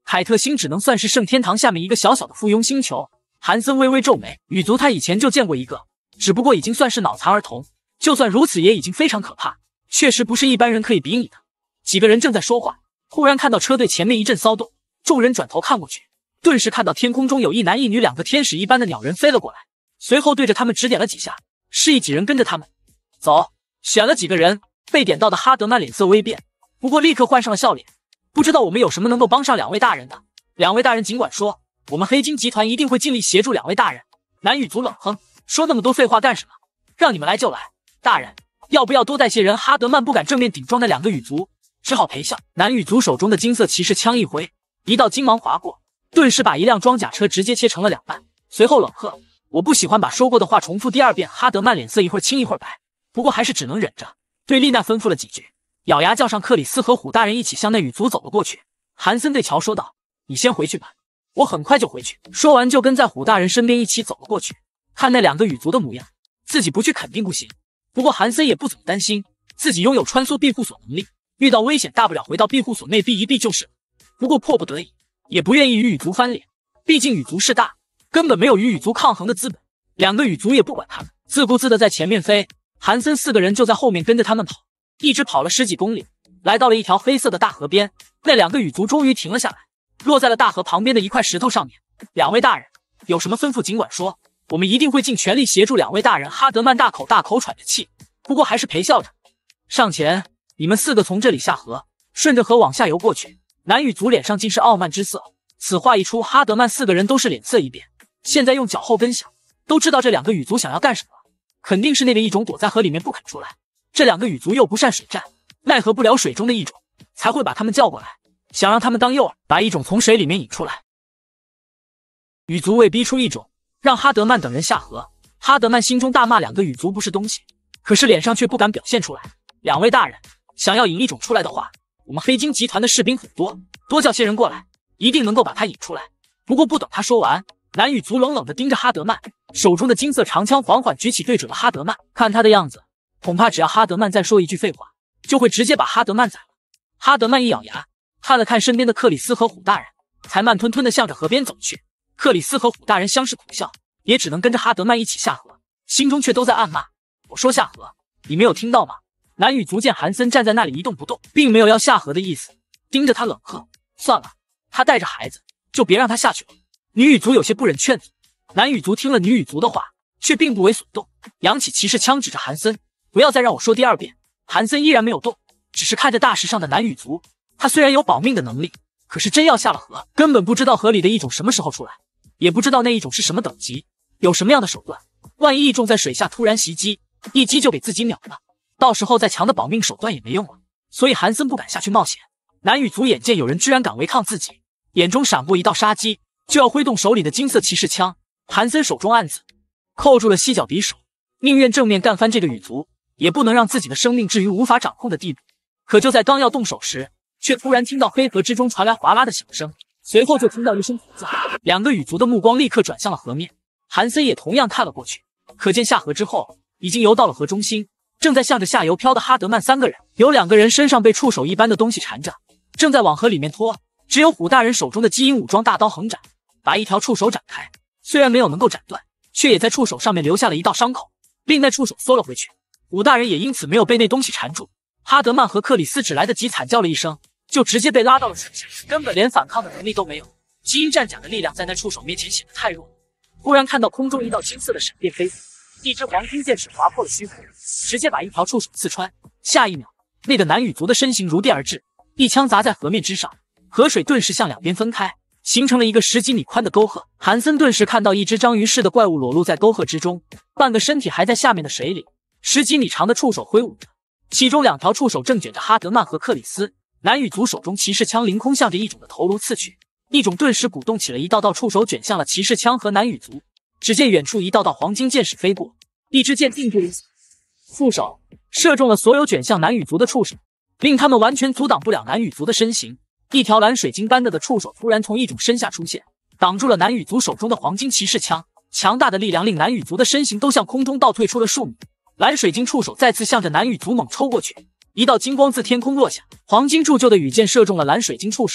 Speaker 1: 凯特星只能算是圣天堂下面一个小小的附庸星球。韩森微微皱眉，羽族他以前就见过一个，只不过已经算是脑残儿童，就算如此也已经非常可怕，确实不是一般人可以比拟的。几个人正在说话，忽然看到车队前面一阵骚动，众人转头看过去，顿时看到天空中有一男一女两个天使一般的鸟人飞了过来，随后对着他们指点了几下，示意几人跟着他们走。选了几个人，被点到的哈德曼脸色微变，不过立刻换上了笑脸。不知道我们有什么能够帮上两位大人的？两位大人尽管说，我们黑金集团一定会尽力协助两位大人。南羽族冷哼，说那么多废话干什么？让你们来就来。大人，要不要多带些人？哈德曼不敢正面顶撞那两个羽族，只好陪笑。南羽族手中的金色骑士枪一挥，一道金芒划过，顿时把一辆装甲车直接切成了两半。随后冷喝，我不喜欢把说过的话重复第二遍。哈德曼脸色一会儿青一会儿白，不过还是只能忍着，对丽娜吩咐了几句，咬牙叫上克里斯和虎大人一起向那羽族走了过去。韩森对乔说道，你先回去吧，我很快就回去。说完就跟在虎大人身边一起走了过去。看那两个羽族的模样，自己不去肯定不行。不过韩森也不怎么担心，自己拥有穿梭庇护所能力，遇到危险大不了回到庇护所内避一避就是了。不过迫不得已，也不愿意与羽族翻脸，毕竟羽族势大，根本没有与羽族抗衡的资本。两个羽族也不管他们，自顾自的在前面飞，韩森四个人就在后面跟着他们跑，一直跑了十几公里，来到了一条黑色的大河边。那两个羽族终于停了下来，落在了大河旁边的一块石头上面。两位大人，有什么吩咐尽管说，我们一定会尽全力协助两位大人。哈德曼大口大口喘着气，不过还是陪笑着。上前，你们四个从这里下河，顺着河往下游过去。南羽族脸上尽是傲慢之色，此话一出，哈德曼四个人都是脸色一变。现在用脚后跟想，都知道这两个羽族想要干什么，肯定是那个异种躲在河里面不肯出来。这两个羽族又不善水战，奈何不了水中的异种，才会把他们叫过来，想让他们当诱饵，把异种从水里面引出来。羽族为逼出异种，让哈德曼等人下河。哈德曼心中大骂两个羽族不是东西，可是脸上却不敢表现出来。两位大人，想要引异种出来的话，我们黑金集团的士兵很多，多叫些人过来，一定能够把他引出来。不过不等他说完，南羽族冷冷地盯着哈德曼，手中的金色长枪缓缓举起，对准了哈德曼。看他的样子，恐怕只要哈德曼再说一句废话，就会直接把哈德曼宰了。哈德曼一咬牙，看了看身边的克里斯和虎大人，才慢吞吞地向着河边走去。克里斯和虎大人相视苦笑，也只能跟着哈德曼一起下河，心中却都在暗骂，我说下河，你没有听到吗？南羽族见韩森站在那里一动不动，并没有要下河的意思，盯着他冷喝，算了，他带着孩子，就别让他下去了。女羽族有些不忍劝阻，南羽族听了女羽族的话，却并不为所动，扬起骑士枪指着韩森，不要再让我说第二遍。韩森依然没有动，只是看着大石上的南羽族。他虽然有保命的能力，可是真要下了河，根本不知道河里的异种什么时候出来，也不知道那异种是什么等级，有什么样的手段。万一异种在水下突然袭击，一击就给自己秒了，到时候再强的保命手段也没用了。所以韩森不敢下去冒险。南羽族眼见有人居然敢违抗自己，眼中闪过一道杀机，就要挥动手里的金色骑士枪。韩森手中暗自扣住了犀角匕首，宁愿正面干翻这个羽族，也不能让自己的生命置于无法掌控的地步。可就在刚要动手时，却突然听到黑河之中传来哗啦的响声，随后就听到一声吼叫，两个羽族的目光立刻转向了河面。韩森也同样看了过去，可见下河之后已经游到了河中心，正在向着下游飘的哈德曼三个人，有两个人身上被触手一般的东西缠着，正在往河里面拖。只有虎大人手中的基因武装大刀横斩，把一条触手斩开，虽然没有能够斩断，却也在触手上面留下了一道伤口，并那触手缩了回去。虎大人也因此没有被那东西缠住。哈德曼和克里斯只来得及惨叫了一声，就直接被拉到了水下，根本连反抗的能力都没有。基因战甲的力量在那触手面前显得太弱了。忽然看到空中一道金色的闪电飞过，一支黄金剑矢划破了虚空，直接把一条触手刺穿。下一秒，那个南羽族的身形如电而至，一枪砸在河面之上，河水顿时向两边分开，形成了一个十几米宽的沟壑。韩森顿时看到一只章鱼似的怪物裸露在沟壑之中，半个身体还在下面的水里，十几米长的触手挥舞着，其中两条触手正卷着哈德曼和克里斯。南羽族手中骑士枪凌空向着异种的头颅刺去，异种顿时鼓动起了一道道触手，卷向了骑士枪和南羽族。只见远处一道道黄金箭矢飞过，一支箭定住于触手，射中了所有卷向南羽族的触手，令他们完全阻挡不了南羽族的身形。一条蓝水晶般的的触手突然从异种身下出现，挡住了南羽族手中的黄金骑士枪。强大的力量令南羽族的身形都向空中倒退出了数米。蓝水晶触手再次向着南羽族猛抽过去，一道金光自天空落下，黄金铸就的羽箭射中了蓝水晶触手，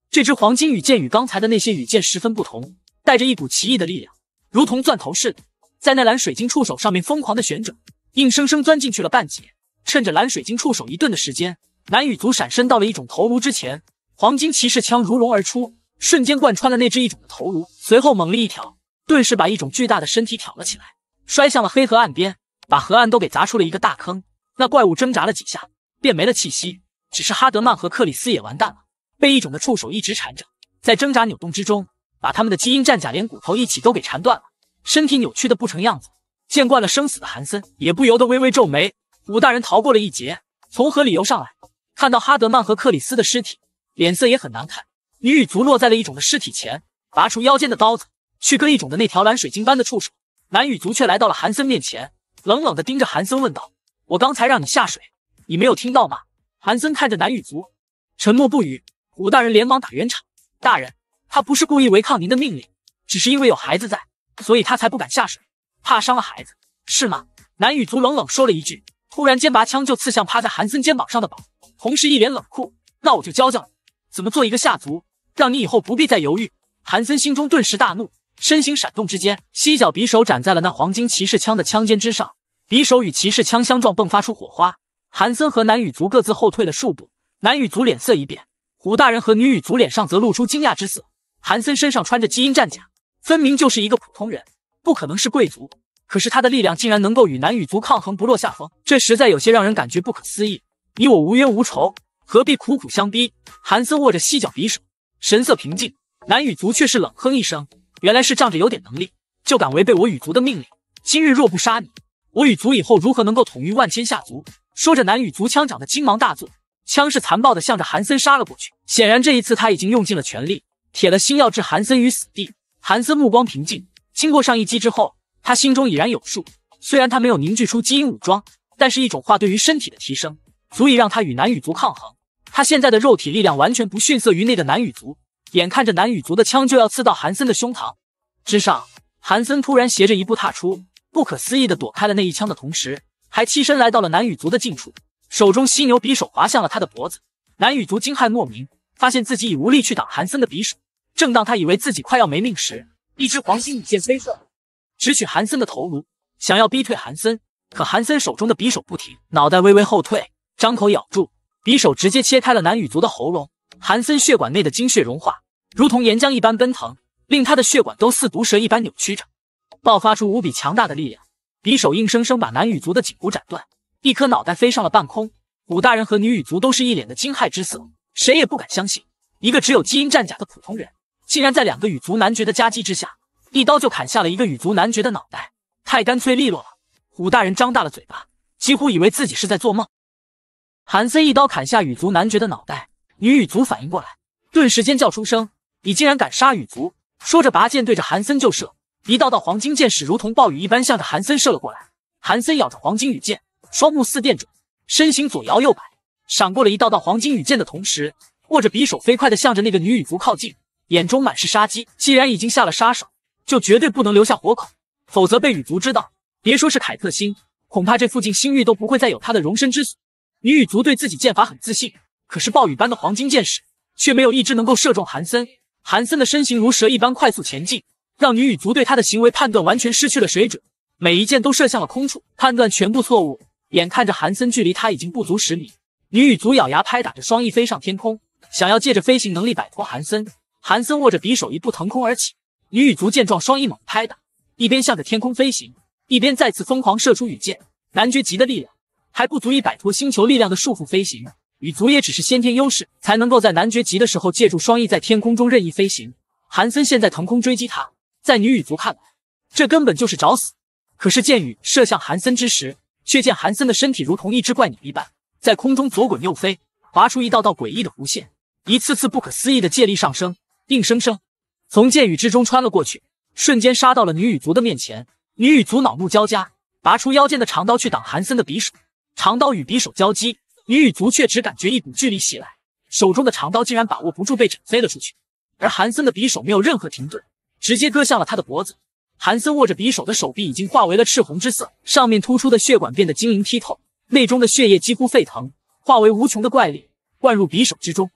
Speaker 1: 这支黄金羽箭与刚才的那些羽箭十分不同，带着一股奇异的力量，如同钻头似的，在那蓝水晶触手上面疯狂的旋转，硬生生钻进去了半截。趁着蓝水晶触手一顿的时间，南羽族闪身到了一种头颅之前，黄金骑士枪如龙而出，瞬间贯穿了那只异种的头颅，随后猛力一挑，顿时把一种巨大的身体挑了起来，摔向了黑河岸边，把河岸都给砸出了一个大坑。那怪物挣扎了几下，便没了气息。只是哈德曼和克里斯也完蛋了，被异种的触手一直缠着，在挣扎扭动之中，把他们的基因战甲连骨头一起都给缠断了，身体扭曲的不成样子。见惯了生死的韩森也不由得微微皱眉。武大人逃过了一劫，从河里游上来，看到哈德曼和克里斯的尸体，脸色也很难看。女羽族落在了异种的尸体前，拔出腰间的刀子去割异种的那条蓝水晶般的触手。男羽族却来到了韩森面前，冷冷地盯着韩森问道：我刚才让你下水，你没有听到吗？韩森看着男羽族沉默不语。武大人连忙打圆场：大人，他不是故意违抗您的命令，只是因为有孩子在，所以他才不敢下水，怕伤了孩子，是吗？男羽族冷冷说了一句，突然间拔枪就刺向趴在韩森肩膀上的宝，同时一脸冷酷：那我就教教你怎么做一个下族，让你以后不必再犹豫。韩森心中顿时大怒，身形闪动之间，犀角匕首斩在了那黄金骑士枪的枪尖之上，匕首与骑士枪相撞，迸发出火花。韩森和男羽族各自后退了数步，男羽族脸色一变，虎大人和女羽族脸上则露出惊讶之色。韩森身上穿着基因战甲，分明就是一个普通人，不可能是贵族，可是他的力量竟然能够与男羽族抗衡，不落下风，这实在有些让人感觉不可思议。你我无冤无仇，何必苦苦相逼？韩森握着犀角匕首，神色平静。男羽族却是冷哼一声，原来是仗着有点能力，就敢违背我羽族的命令。今日若不杀你，我羽族以后如何能够统御万千下族？说着，男羽族枪掌的金芒大作，枪势残暴的向着韩森杀了过去。显然这一次他已经用尽了全力，铁了心要置韩森于死地。韩森目光平静，经过上一击之后，他心中已然有数。虽然他没有凝聚出基因武装，但是一种化对于身体的提升，足以让他与男羽族抗衡。他现在的肉体力量完全不逊色于那个男羽族。眼看着男羽族的枪就要刺到韩森的胸膛之上，韩森突然斜着一步踏出，不可思议的躲开了那一枪的同时，还栖身来到了男羽族的近处，手中犀牛匕首划向了他的脖子。男羽族惊骇莫名，发现自己已无力去挡韩森的匕首。正当他以为自己快要没命时，一支黄金羽箭飞射，直取韩森的头颅，想要逼退韩森。可韩森手中的匕首不停，脑袋微微后退，张口咬住，匕首直接切开了男羽族的喉咙。韩森血管内的精血融化，如同岩浆一般奔腾，令他的血管都似毒蛇一般扭曲着，爆发出无比强大的力量。匕首硬生生把男羽族的颈部斩断，一颗脑袋飞上了半空。武大人和女羽族都是一脸的惊骇之色，谁也不敢相信，一个只有基因战甲的普通人，竟然在两个羽族男爵的夹击之下，一刀就砍下了一个羽族男爵的脑袋，太干脆利落了。武大人张大了嘴巴，几乎以为自己是在做梦。韩森一刀砍下羽族男爵的脑袋，女羽族反应过来，顿时尖叫出声：你竟然敢杀羽族！说着拔剑对着韩森就射，一道道黄金箭矢如同暴雨一般向着韩森射了过来。韩森咬着黄金羽箭，双目似电准，身形左摇右摆，闪过了一道道黄金羽箭的同时，握着匕首飞快地向着那个女羽族靠近，眼中满是杀机。既然已经下了杀手，就绝对不能留下活口，否则被羽族知道，别说是凯特星，恐怕这附近星域都不会再有他的容身之所。女羽族对自己剑法很自信，可是暴雨般的黄金箭矢却没有一支能够射中韩森。韩森的身形如蛇一般快速前进，让女羽族对他的行为判断完全失去了水准，每一箭都射向了空处，判断全部错误。眼看着韩森距离他已经不足十米，女羽族咬牙拍打着双翼飞上天空，想要借着飞行能力摆脱韩森。韩森握着匕首一步腾空而起，女羽族见状双翼猛拍打，一边向着天空飞行，一边再次疯狂射出羽箭。男爵级的力量还不足以摆脱星球力量的束缚飞行，羽族也只是先天优势，才能够在男爵级的时候借助双翼在天空中任意飞行。韩森现在腾空追击他，在女羽族看来，这根本就是找死。可是箭雨射向韩森之时，却见韩森的身体如同一只怪鸟一般，在空中左滚右飞，划出一道道诡异的弧线，一次次不可思议的借力上升，硬生生从箭雨之中穿了过去，瞬间杀到了女羽族的面前。女羽族恼怒交加，拔出腰间的长刀去挡韩森的匕首。长刀与匕首交击，女羽族却只感觉一股巨力袭来，手中的长刀竟然把握不住，被斩飞了出去。而韩森的匕首没有任何停顿，直接割向了他的脖子。韩森握着匕首的手臂已经化为了赤红之色，上面突出的血管变得晶莹剔透，内中的血液几乎沸腾，化为无穷的怪力灌入匕首之中。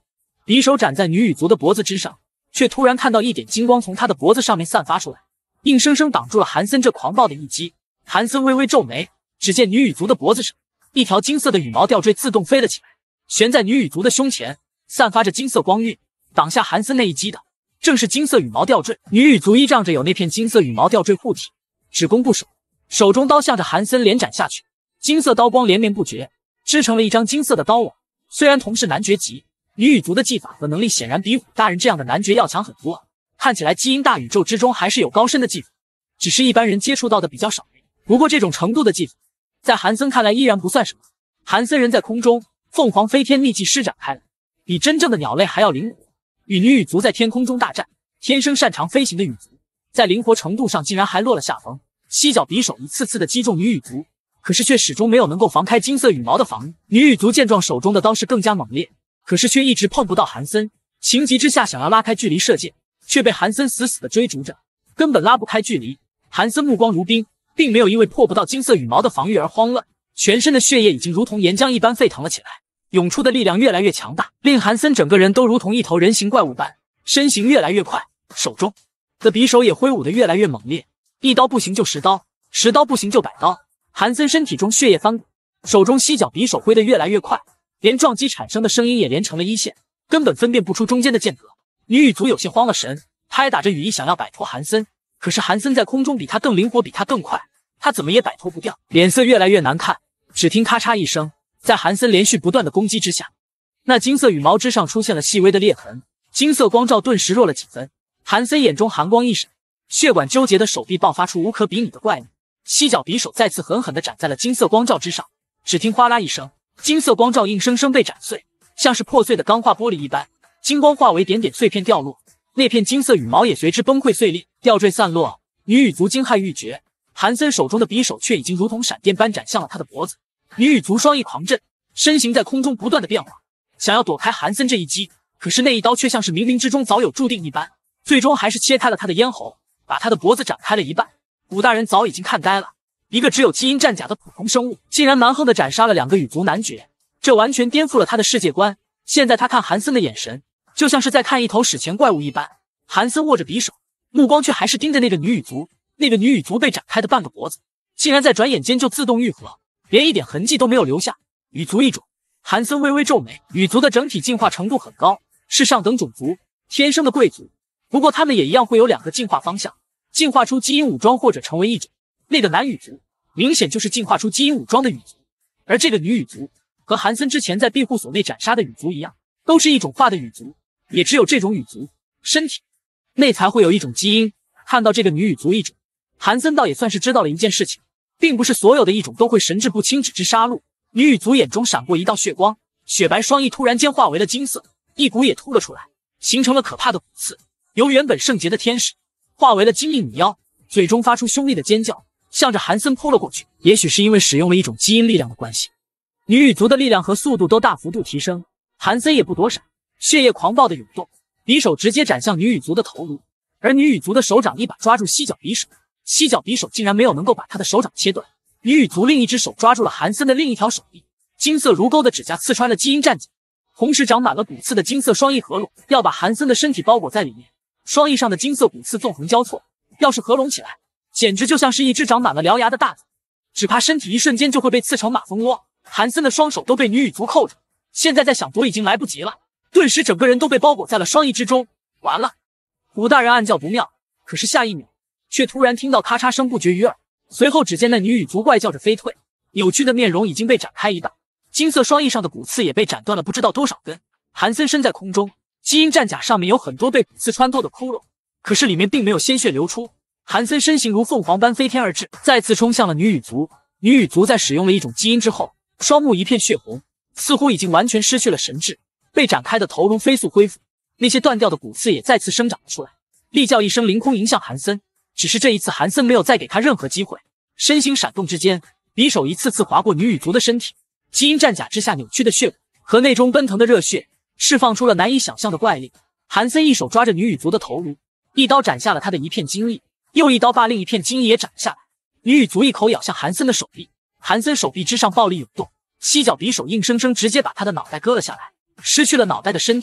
Speaker 1: 匕首斩在女羽族的脖子之上，却突然看到一点金光从他的脖子上面散发出来，硬生生挡住了韩森这狂暴的一击。韩森微微皱眉，只见女羽族的脖子上一条金色的羽毛吊坠自动飞了起来，悬在女羽族的胸前，散发着金色光晕。挡下韩森那一击的正是金色羽毛吊坠。女羽族依仗着有那片金色羽毛吊坠护体，只攻不守，手中刀向着韩森连斩下去，金色刀光连绵不绝，织成了一张金色的刀网。虽然同是男爵级，女羽族的技法和能力显然比虎大人这样的男爵要强很多，看起来基因大宇宙之中还是有高深的技法，只是一般人接触到的比较少。不过这种程度的技法在韩森看来依然不算什么。韩森人在空中，凤凰飞天秘技施展开了，比真正的鸟类还要灵活。与女羽族在天空中大战，天生擅长飞行的羽族在灵活程度上竟然还落了下风。犀角匕首一次次的击中女羽族，可是却始终没有能够防开金色羽毛的防御。女羽族见状，手中的刀是更加猛烈，可是却一直碰不到韩森。情急之下想要拉开距离射箭，却被韩森死死的追逐着，根本拉不开距离。韩森目光如冰，并没有因为破不到金色羽毛的防御而慌乱，全身的血液已经如同岩浆一般沸腾了起来，涌出的力量越来越强大，令韩森整个人都如同一头人形怪物般，身形越来越快，手中的匕首也挥舞得越来越猛烈，一刀不行就十刀，十刀不行就百刀。韩森身体中血液翻滚，手中犀角匕首挥得越来越快，连撞击产生的声音也连成了一线，根本分辨不出中间的间隔。女羽族有些慌了神，拍打着羽翼想要摆脱韩森，可是韩森在空中比他更灵活，比他更快，他怎么也摆脱不掉，脸色越来越难看。只听咔嚓一声，在韩森连续不断的攻击之下，那金色羽毛之上出现了细微的裂痕，金色光照顿时弱了几分。韩森眼中寒光一闪，血管纠结的手臂爆发出无可比拟的怪力，犀角匕首再次狠狠地斩在了金色光照之上。只听哗啦一声，金色光照硬生生被斩碎，像是破碎的钢化玻璃一般，金光化为点点碎片掉落，那片金色羽毛也随之崩溃碎裂，吊坠散落。女羽族惊骇欲绝，韩森手中的匕首却已经如同闪电般斩向了他的脖子。女羽族双翼狂震，身形在空中不断的变化，想要躲开韩森这一击，可是那一刀却像是冥冥之中早有注定一般，最终还是切开了他的咽喉，把他的脖子斩开了一半。武大人早已经看呆了，一个只有基因战甲的普通生物，竟然蛮横的斩杀了两个羽族男爵，这完全颠覆了他的世界观。现在他看韩森的眼神，就像是在看一头史前怪物一般。韩森握着匕首，目光却还是盯着那个女羽族，那个女羽族被斩开的半个脖子，竟然在转眼间就自动愈合，连一点痕迹都没有留下。羽族一种，韩森微微皱眉，羽族的整体进化程度很高，是上等种族，天生的贵族。不过他们也一样会有两个进化方向，进化出基因武装或者成为异种。那个男羽族明显就是进化出基因武装的羽族，而这个女羽族和韩森之前在庇护所内斩杀的羽族一样，都是一种化的羽族，也只有这种羽族身体内才会有一种基因。看到这个女羽族一种，韩森倒也算是知道了一件事情，并不是所有的异种都会神志不清只知杀戮。女羽族眼中闪过一道血光，雪白双翼突然间化为了金色，一股也凸了出来，形成了可怕的骨刺，由原本圣洁的天使化为了精硬女妖，嘴中发出凶厉的尖叫，向着韩森扑了过去。也许是因为使用了一种基因力量的关系，女羽族的力量和速度都大幅度提升，韩森也不躲闪，血液狂暴的涌动，匕首直接斩向女羽族的头颅，而女羽族的手掌一把抓住犀角匕首，犀角匕首竟然没有能够把他的手掌切断。女羽族另一只手抓住了韩森的另一条手臂，金色如钩的指甲刺穿了基因战甲，同时长满了骨刺的金色双翼合拢，要把韩森的身体包裹在里面。双翼上的金色骨刺纵横交错，要是合拢起来，简直就像是一只长满了獠牙的大子，只怕身体一瞬间就会被刺成马蜂窝。韩森的双手都被女羽族扣着，现在再想躲已经来不及了，顿时整个人都被包裹在了双翼之中。完了！武大人暗叫不妙，可是下一秒却突然听到咔嚓声不绝于耳，随后只见那女羽族怪叫着飞退，扭曲的面容已经被斩开一半，金色双翼上的骨刺也被斩断了不知道多少根。韩森身在空中，基因战甲上面有很多被骨刺穿透的窟窿，可是里面并没有鲜血流出。韩森身形如凤凰般飞天而至，再次冲向了女羽族。女羽族在使用了一种基因之后，双目一片血红，似乎已经完全失去了神智，被斩开的头颅飞速恢复，那些断掉的骨刺也再次生长了出来。厉叫一声，凌空迎向韩森，只是这一次韩森没有再给他任何机会，身形闪动之间，匕首一次次划过女羽族的身体，基因战甲之下扭曲的血管和内中奔腾的热血释放出了难以想象的怪力。韩森一手抓着女羽族的头颅，一刀斩下了他的一片精力，又一刀把另一片精力也斩下来。女羽族一口咬向韩森的手臂，韩森手臂之上暴力涌动，犀角匕首硬生生直接把他的脑袋割了下来，失去了脑袋的身体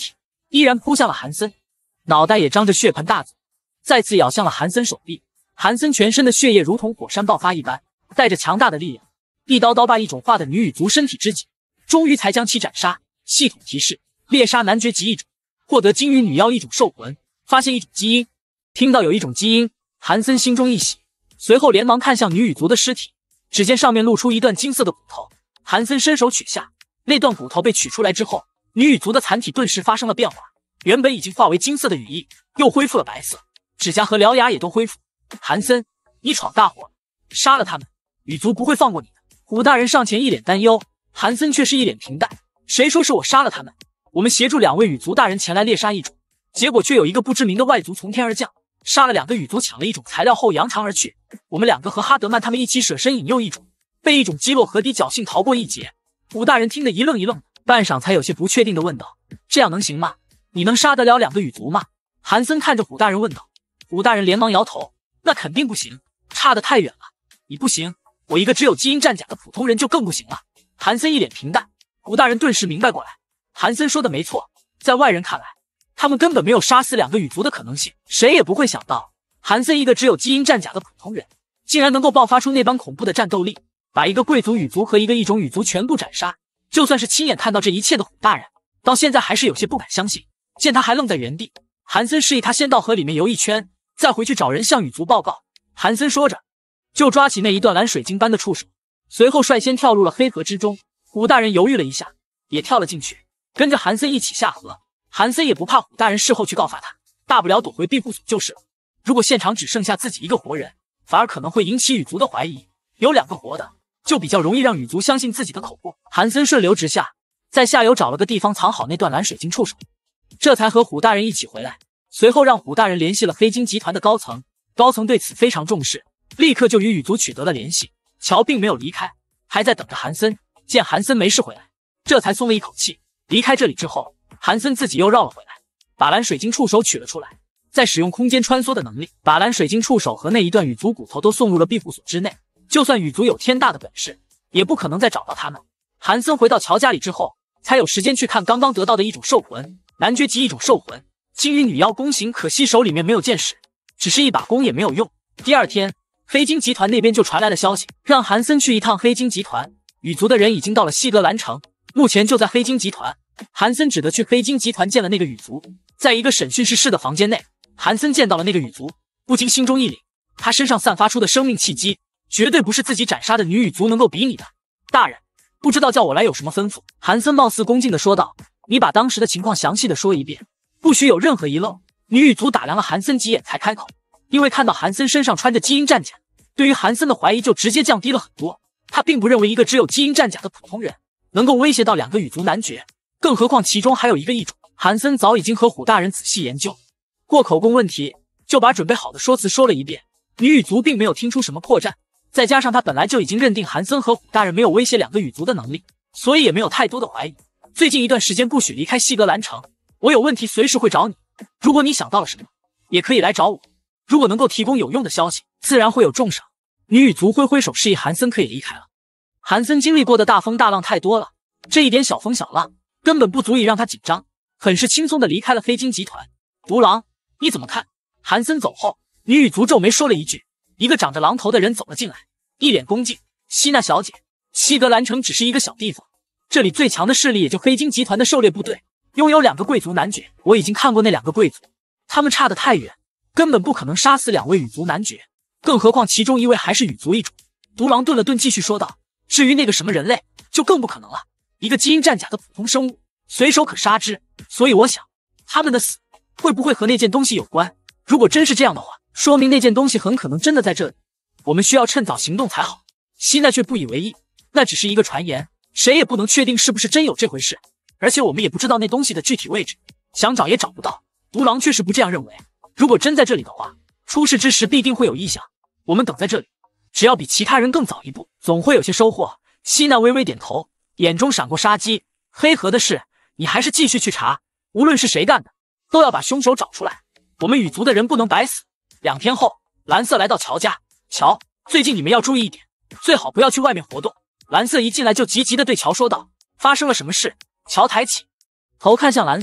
Speaker 1: 依然扑向了韩森，脑袋也张着血盆大嘴，再次咬向了韩森手臂。韩森全身的血液如同火山爆发一般，带着强大的力量，一刀刀把一种化的女羽族身体肢解，终于才将其斩杀。系统提示：猎杀男爵级一种，获得金鱼女妖一种兽魂，发现一种基因。听到有一种基因，韩森心中一喜，随后连忙看向女羽族的尸体，只见上面露出一段金色的骨头。韩森伸手取下，那段骨头被取出来之后，女羽族的残体顿时发生了变化，原本已经化为金色的羽翼又恢复了白色，指甲和獠牙也都恢复。韩森，你闯大祸，杀了他们，羽族不会放过你的。虎大人上前一脸担忧，韩森却是一脸平淡，谁说是我杀了他们？我们协助两位羽族大人前来猎杀异种，结果却有一个不知名的外族从天而降，杀了两个羽族，抢了一种材料后扬长而去。我们两个和哈德曼他们一起舍身引诱异种，被异种击落河底，侥幸逃过一劫。虎大人听得一愣一愣的，半晌才有些不确定的问道：这样能行吗？你能杀得了两个羽族吗？韩森看着虎大人问道。虎大人连忙摇头，那肯定不行，差得太远了。你不行，我一个只有基因战甲的普通人就更不行了。韩森一脸平淡，虎大人顿时明白过来，韩森说的没错，在外人看来，他们根本没有杀死两个羽族的可能性。谁也不会想到，韩森一个只有基因战甲的普通人，竟然能够爆发出那般恐怖的战斗力，把一个贵族羽族和一个异种羽族全部斩杀。就算是亲眼看到这一切的虎大人，到现在还是有些不敢相信。见他还愣在原地，韩森示意他先到河里面游一圈，再回去找人向羽族报告。韩森说着，就抓起那一段蓝水晶般的触手，随后率先跳入了黑河之中。虎大人犹豫了一下，也跳了进去，跟着韩森一起下河。韩森也不怕虎大人事后去告发他，大不了躲回庇护所就是了。如果现场只剩下自己一个活人，反而可能会引起羽族的怀疑，有两个活的，就比较容易让羽族相信自己的口供。韩森顺流直下，在下游找了个地方藏好那段蓝水晶触手，这才和虎大人一起回来。随后让虎大人联系了黑金集团的高层，高层对此非常重视，立刻就与羽族取得了联系。乔并没有离开，还在等着韩森，见韩森没事回来，这才松了一口气。离开这里之后，韩森自己又绕了回来，把蓝水晶触手取了出来，再使用空间穿梭的能力，把蓝水晶触手和那一段羽族骨头都送入了庇护所之内。就算羽族有天大的本事，也不可能再找到他们。韩森回到乔家里之后，才有时间去看刚刚得到的一种兽魂，男爵级一种兽魂，金鱼女妖弓形，可惜手里面没有箭矢，只是一把弓也没有用。第二天，黑金集团那边就传来了消息，让韩森去一趟黑金集团。羽族的人已经到了西格兰城，目前就在黑金集团。韩森只得去黑金集团见了那个羽族。在一个审讯室室的房间内，韩森见到了那个羽族，不禁心中一凛，他身上散发出的生命气机，绝对不是自己斩杀的女羽族能够比拟的。大人，不知道叫我来有什么吩咐？韩森貌似恭敬地说道。你把当时的情况详细的说一遍，不许有任何遗漏。女羽族打量了韩森几眼才开口，因为看到韩森身上穿着基因战甲，对于韩森的怀疑就直接降低了很多。他并不认为一个只有基因战甲的普通人能够威胁到两个羽族男爵，更何况其中还有一个异种。韩森早已经和虎大人仔细研究过口供问题，就把准备好的说辞说了一遍。女羽族并没有听出什么破绽，再加上他本来就已经认定韩森和虎大人没有威胁两个羽族的能力，所以也没有太多的怀疑。最近一段时间不许离开西格兰城，我有问题随时会找你，如果你想到了什么，也可以来找我。如果能够提供有用的消息，自然会有重赏。女羽族挥挥手示意韩森可以离开了。韩森经历过的大风大浪太多了，这一点小风小浪根本不足以让他紧张，很是轻松的离开了黑金集团。独狼，你怎么看？韩森走后，女羽族皱眉说了一句。一个长着狼头的人走了进来，一脸恭敬。希娜小姐，西格兰城只是一个小地方，这里最强的势力也就黑金集团的狩猎部队，拥有两个贵族男爵。我已经看过那两个贵族，他们差得太远，根本不可能杀死两位羽族男爵，更何况其中一位还是羽族一种。独狼顿了顿，继续说道。至于那个什么人类，就更不可能了，一个基因战甲的普通生物，随手可杀之。所以我想，他们的死会不会和那件东西有关？如果真是这样的话，说明那件东西很可能真的在这里，我们需要趁早行动才好。希奈却不以为意，那只是一个传言，谁也不能确定是不是真有这回事，而且我们也不知道那东西的具体位置，想找也找不到。独狼确实不这样认为，如果真在这里的话，出事之时必定会有异响，我们等在这里，只要比其他人更早一步，总会有些收获。希奈微微点头，眼中闪过杀机。黑河的事，你还是继续去查，无论是谁干的，都要把凶手找出来。我们羽族的人不能白死。两天后，蓝色来到乔家。乔，最近你们要注意一点，最好不要去外面活动。蓝色一进来就急急地对乔说道。发生了什么事？乔抬起头看向蓝色，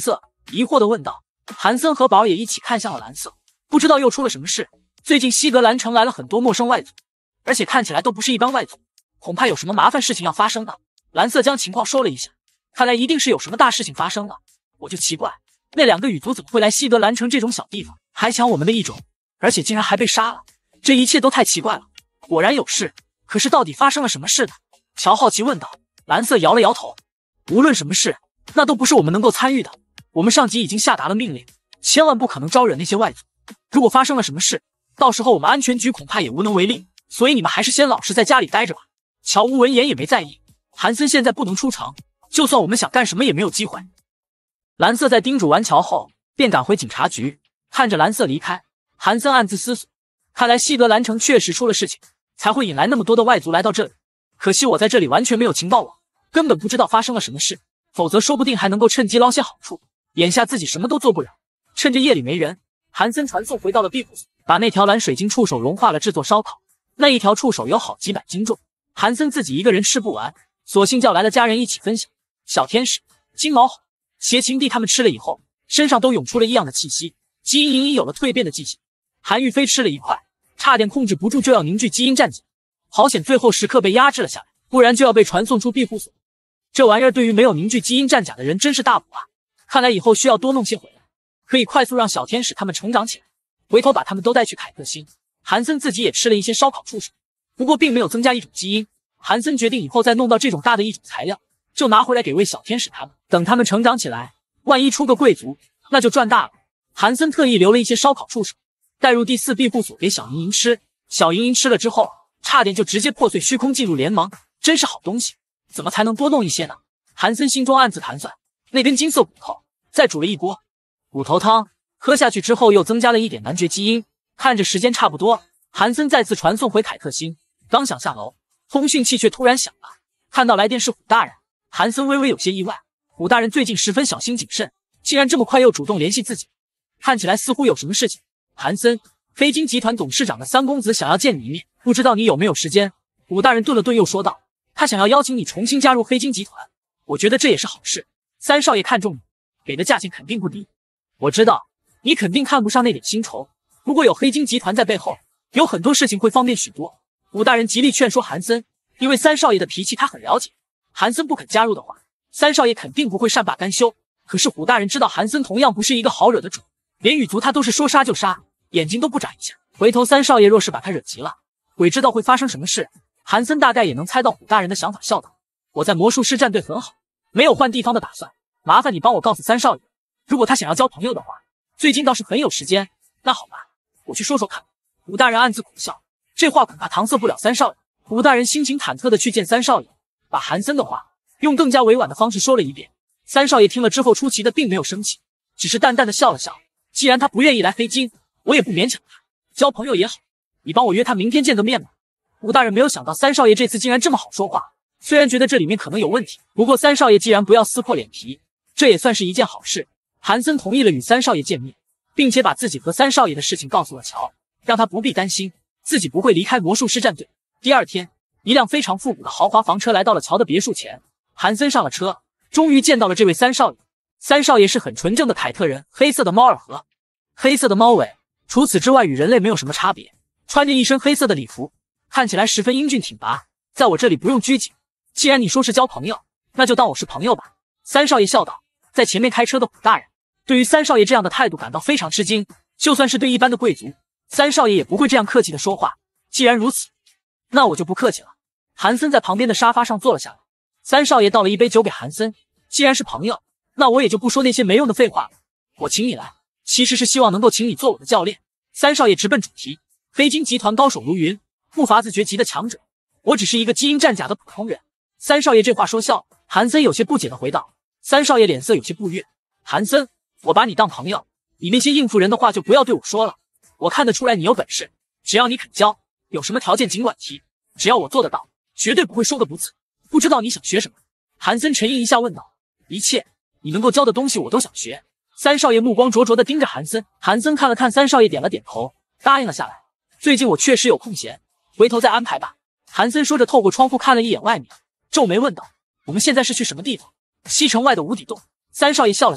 Speaker 1: 疑惑地问道。韩森和宝儿也一起看向了蓝色，不知道又出了什么事。最近西格兰城来了很多陌生外族，而且看起来都不是一般外族，恐怕有什么麻烦事情要发生了。蓝色将情况说了一下，看来一定是有什么大事情发生了。我就奇怪，那两个羽族怎么会来西格兰城这种小地方，还抢我们的异种，而且竟然还被杀了，这一切都太奇怪了。果然有事，可是到底发生了什么事呢？乔好奇问道。蓝色摇了摇头，无论什么事，那都不是我们能够参与的。我们上级已经下达了命令，千万不可能招惹那些外族。如果发生了什么事，到时候我们安全局恐怕也无能为力，所以你们还是先老实在家里待着吧。乔乌闻言也没在意，韩森现在不能出城，就算我们想干什么也没有机会。蓝色在叮嘱完乔后，便赶回警察局。看着蓝色离开，韩森暗自思索，看来西格兰城确实出了事情，才会引来那么多的外族来到这里。可惜我在这里完全没有情报网，根本不知道发生了什么事，否则说不定还能够趁机捞些好处。眼下自己什么都做不了，趁着夜里没人，韩森传送回到了庇护所，把那条蓝水晶触手融化了制作烧烤。那一条触手有好几百斤重，韩森自己一个人吃不完，索性叫来了家人一起分享。小天使、金毛猴、邪情帝他们吃了以后，身上都涌出了异样的气息，基因隐隐有了蜕变的迹象。韩玉飞吃了一块，差点控制不住就要凝聚基因战甲，好险最后时刻被压制了下来，不然就要被传送出庇护所。这玩意儿对于没有凝聚基因战甲的人真是大补啊！看来以后需要多弄些回来，可以快速让小天使他们成长起来，回头把他们都带去凯特星。韩森自己也吃了一些烧烤触手，不过并没有增加一种基因。韩森决定以后再弄到这种大的一种材料，就拿回来给喂小天使他们，等他们成长起来，万一出个贵族，那就赚大了。韩森特意留了一些烧烤触手，带入第四庇护所给小莹莹吃。小莹莹吃了之后，差点就直接破碎虚空进入联盟，真是好东西，怎么才能多弄一些呢？韩森心中暗自盘算。那根金色骨头再煮了一锅骨头汤，喝下去之后又增加了一点男爵基因。看着时间差不多，韩森再次传送回凯特星，刚想下楼，通讯器却突然响了。看到来电是虎大人，韩森微微有些意外，虎大人最近十分小心谨慎，竟然这么快又主动联系自己，看起来似乎有什么事情。韩森，飞金集团董事长的三公子想要见你一面，不知道你有没有时间？虎大人顿了顿又说道，他想要邀请你重新加入飞金集团，我觉得这也是好事。三少爷看中你，给的价钱肯定不低。我知道你肯定看不上那点薪酬，如果有黑金集团在背后，有很多事情会方便许多。武大人极力劝说韩森，因为三少爷的脾气他很了解，韩森不肯加入的话，三少爷肯定不会善罢甘休。可是虎大人知道韩森同样不是一个好惹的主，连羽族他都是说杀就杀，眼睛都不眨一下。回头三少爷若是把他惹急了，鬼知道会发生什么事。韩森大概也能猜到虎大人的想法，笑道，我在魔术师战队很好，没有换地方的打算，麻烦你帮我告诉三少爷，如果他想要交朋友的话，最近倒是很有时间。那好吧，我去说说看。武大人暗自苦笑，这话恐怕搪塞不了三少爷。武大人心情忐忑的去见三少爷，把韩森的话用更加委婉的方式说了一遍。三少爷听了之后出奇的并没有生气，只是淡淡的笑了笑。既然他不愿意来飞金，我也不勉强他，交朋友也好，你帮我约他明天见个面吧。武大人没有想到三少爷这次竟然这么好说话，虽然觉得这里面可能有问题，不过三少爷既然不要撕破脸皮，这也算是一件好事。韩森同意了与三少爷见面，并且把自己和三少爷的事情告诉了乔，让他不必担心自己不会离开魔术师战队。第二天，一辆非常复古的豪华房车来到了乔的别墅前，韩森上了车，终于见到了这位三少爷。三少爷是很纯正的凯特人，黑色的猫耳和黑色的猫尾，除此之外与人类没有什么差别，穿着一身黑色的礼服，看起来十分英俊挺拔。在我这里不用拘谨，既然你说是交朋友，那就当我是朋友吧。三少爷笑道。在前面开车的虎大人对于三少爷这样的态度感到非常吃惊，就算是对一般的贵族，三少爷也不会这样客气的说话。既然如此，那我就不客气了。韩森在旁边的沙发上坐了下来，三少爷倒了一杯酒给韩森，既然是朋友，那我也就不说那些没用的废话了。我请你来，其实是希望能够请你做我的教练。三少爷直奔主题，飞金集团高手如云，不乏自绝级的强者，我只是一个基因战甲的普通人。三少爷这话说笑，韩森有些不解的回道。三少爷脸色有些不悦，韩森，我把你当朋友，你那些应付人的话就不要对我说了。我看得出来你有本事，只要你肯教，有什么条件尽管提，只要我做得到，绝对不会说个不字。不知道你想学什么？韩森沉吟一下问道。一切，你能够教的东西我都想学。三少爷目光灼灼地盯着韩森，韩森看了看三少爷，点了点头，答应了下来。最近我确实有空闲，回头再安排吧。韩森说着透过窗户看了一眼外面，皱眉问道，我们现在是去什么地方？西城外的无底洞。三少爷笑了笑，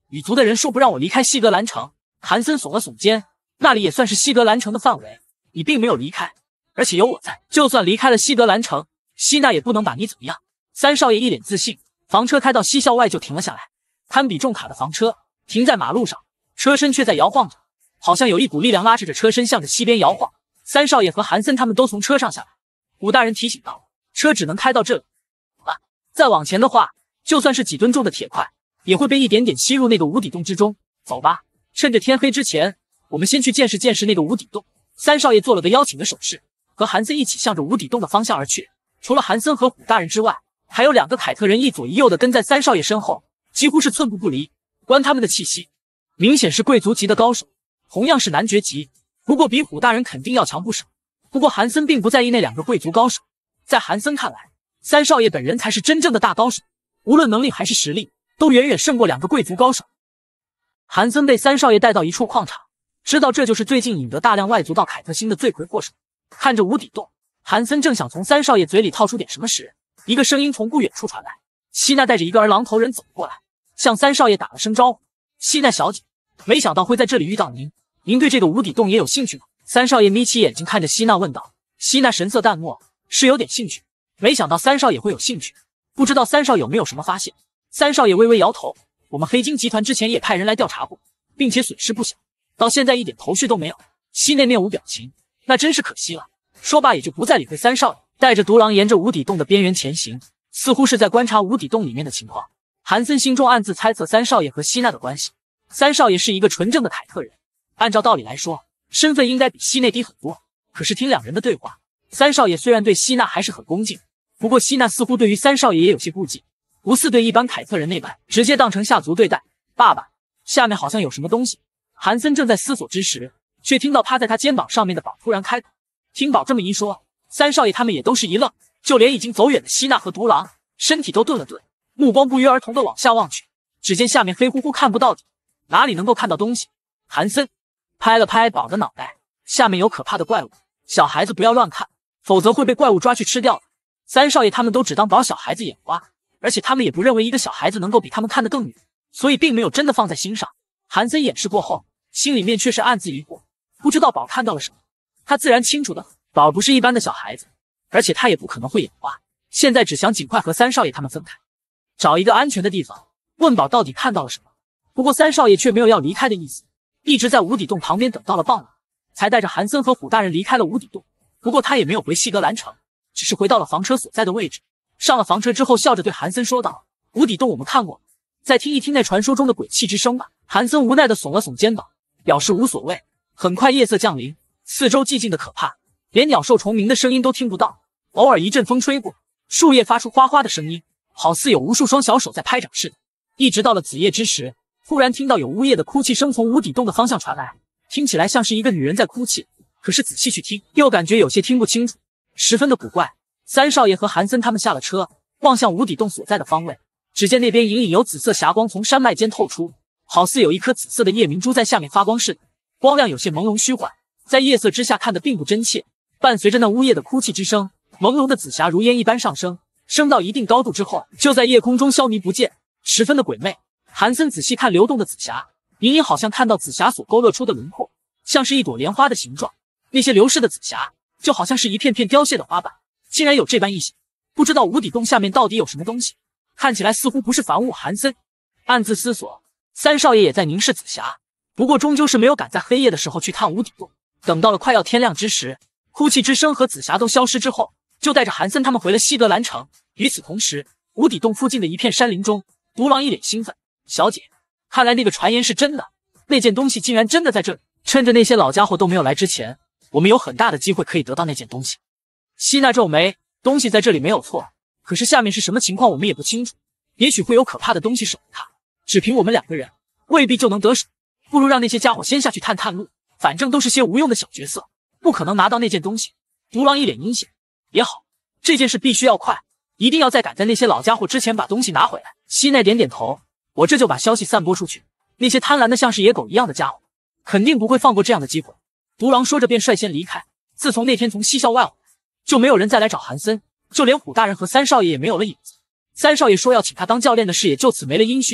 Speaker 1: 羽族的人说不让我离开西德兰城。韩森耸了耸肩，那里也算是西德兰城的范围，你并没有离开，而且有我在，就算离开了西德兰城，希娜也不能把你怎么样。三少爷一脸自信，房车开到西校外就停了下来，堪比重卡的房车停在马路上，车身却在摇晃着，好像有一股力量拉扯着车身向着西边摇晃。三少爷和韩森他们都从车上下来，武大人提醒道，车只能开到这里了，再往前的话，就算是几吨重的铁块也会被一点点吸入那个无底洞之中。走吧，趁着天黑之前，我们先去见识见识那个无底洞。三少爷做了个邀请的手势，和韩森一起向着无底洞的方向而去。除了韩森和虎大人之外，还有两个凯特人一左一右的跟在三少爷身后，几乎是寸步不离。观他们的气息，明显是贵族级的高手，同样是男爵级，不过比虎大人肯定要强不少。不过韩森并不在意那两个贵族高手，在韩森看来，三少爷本人才是真正的大高手，无论能力还是实力，都远远胜过两个贵族高手。韩森被三少爷带到一处矿场，知道这就是最近引得大量外族到凯特星的罪魁祸首。看着无底洞，韩森正想从三少爷嘴里套出点什么时，一个声音从不远处传来。希娜带着一个儿郎头人走过来，向三少爷打了声招呼，希娜小姐，没想到会在这里遇到您，您对这个无底洞也有兴趣吗？三少爷眯起眼睛看着希娜问道。希娜神色淡漠，是有点兴趣，没想到三少爷会有兴趣，不知道三少有没有什么发现。三少爷微微摇头，我们黑金集团之前也派人来调查过，并且损失不小，到现在一点头绪都没有。希内面无表情，那真是可惜了。说罢也就不再理会三少爷，带着独狼沿着无底洞的边缘前行，似乎是在观察无底洞里面的情况。韩森心中暗自猜测三少爷和希娜的关系。三少爷是一个纯正的凯特人，按照道理来说，身份应该比希内低很多。可是听两人的对话，三少爷虽然对希娜还是很恭敬，不过希娜似乎对于三少爷也有些顾忌，不似对一般凯特人那般直接当成下族对待。爸爸，下面好像有什么东西。韩森正在思索之时，却听到趴在他肩膀上面的宝突然开口。听宝这么一说，三少爷他们也都是一愣，就连已经走远的希娜和独狼身体都顿了顿，目光不约而同地往下望去。只见下面黑乎乎看不到底，哪里能够看到东西？韩森拍了拍宝的脑袋，下面有可怕的怪物，小孩子不要乱看，否则会被怪物抓去吃掉的。三少爷他们都只当宝小孩子眼花，而且他们也不认为一个小孩子能够比他们看得更远，所以并没有真的放在心上。韩森演示过后，心里面却是暗自疑惑，不知道宝看到了什么。他自然清楚的，宝不是一般的小孩子，而且他也不可能会眼花，现在只想尽快和三少爷他们分开，找一个安全的地方，问宝到底看到了什么。不过三少爷却没有要离开的意思，一直在无底洞旁边等到了傍晚，才带着韩森和虎大人离开了无底洞。不过他也没有回西格兰城，只是回到了房车所在的位置。上了房车之后，笑着对韩森说道，无底洞我们看过，再听一听那传说中的鬼泣之声吧。韩森无奈地耸了耸肩膀，表示无所谓。很快夜色降临，四周寂静的可怕，连鸟兽虫鸣的声音都听不到，偶尔一阵风吹过，树叶发出哗哗的声音，好似有无数双小手在拍掌似的。一直到了子夜之时，突然听到有呜咽的哭泣声从无底洞的方向传来，听起来像是一个女人在哭泣，可是仔细去听，又感觉有些听不清楚，十分的古怪。三少爷和韩森他们下了车，望向无底洞所在的方位，只见那边隐隐有紫色霞光从山脉间透出，好似有一颗紫色的夜明珠在下面发光似的，光亮有些朦胧虚幻，在夜色之下看得并不真切。伴随着那呜咽的哭泣之声，朦胧的紫霞如烟一般上升，升到一定高度之后，就在夜空中消弭不见，十分的鬼魅。韩森仔细看流动的紫霞，隐隐好像看到紫霞所勾勒出的轮廓，像是一朵莲花的形状。那些流逝的紫霞就好像是一片片凋谢的花瓣，竟然有这般异象。不知道无底洞下面到底有什么东西，看起来似乎不是凡物。韩森暗自思索，三少爷也在凝视紫霞，不过终究是没有赶在黑夜的时候去探无底洞。等到了快要天亮之时，哭泣之声和紫霞都消失之后，就带着韩森他们回了西德兰城。与此同时，无底洞附近的一片山林中，独狼一脸兴奋，小姐，看来那个传言是真的，那件东西竟然真的在这里。趁着那些老家伙都没有来之前，我们有很大的机会可以得到那件东西。希娜皱眉，东西在这里没有错，可是下面是什么情况我们也不清楚，也许会有可怕的东西守着它，只凭我们两个人未必就能得手，不如让那些家伙先下去探探路，反正都是些无用的小角色，不可能拿到那件东西。独狼一脸阴险，也好，这件事必须要快，一定要在赶在那些老家伙之前把东西拿回来。希奈点点头，我这就把消息散播出去，那些贪婪的像是野狗一样的家伙肯定不会放过这样的机会。独狼说着便率先离开。自从那天从西校外回来，就没有人再来找韩森，就连虎大人和三少爷也没有了影子。三少爷说要请他当教练的事也就此没了音讯。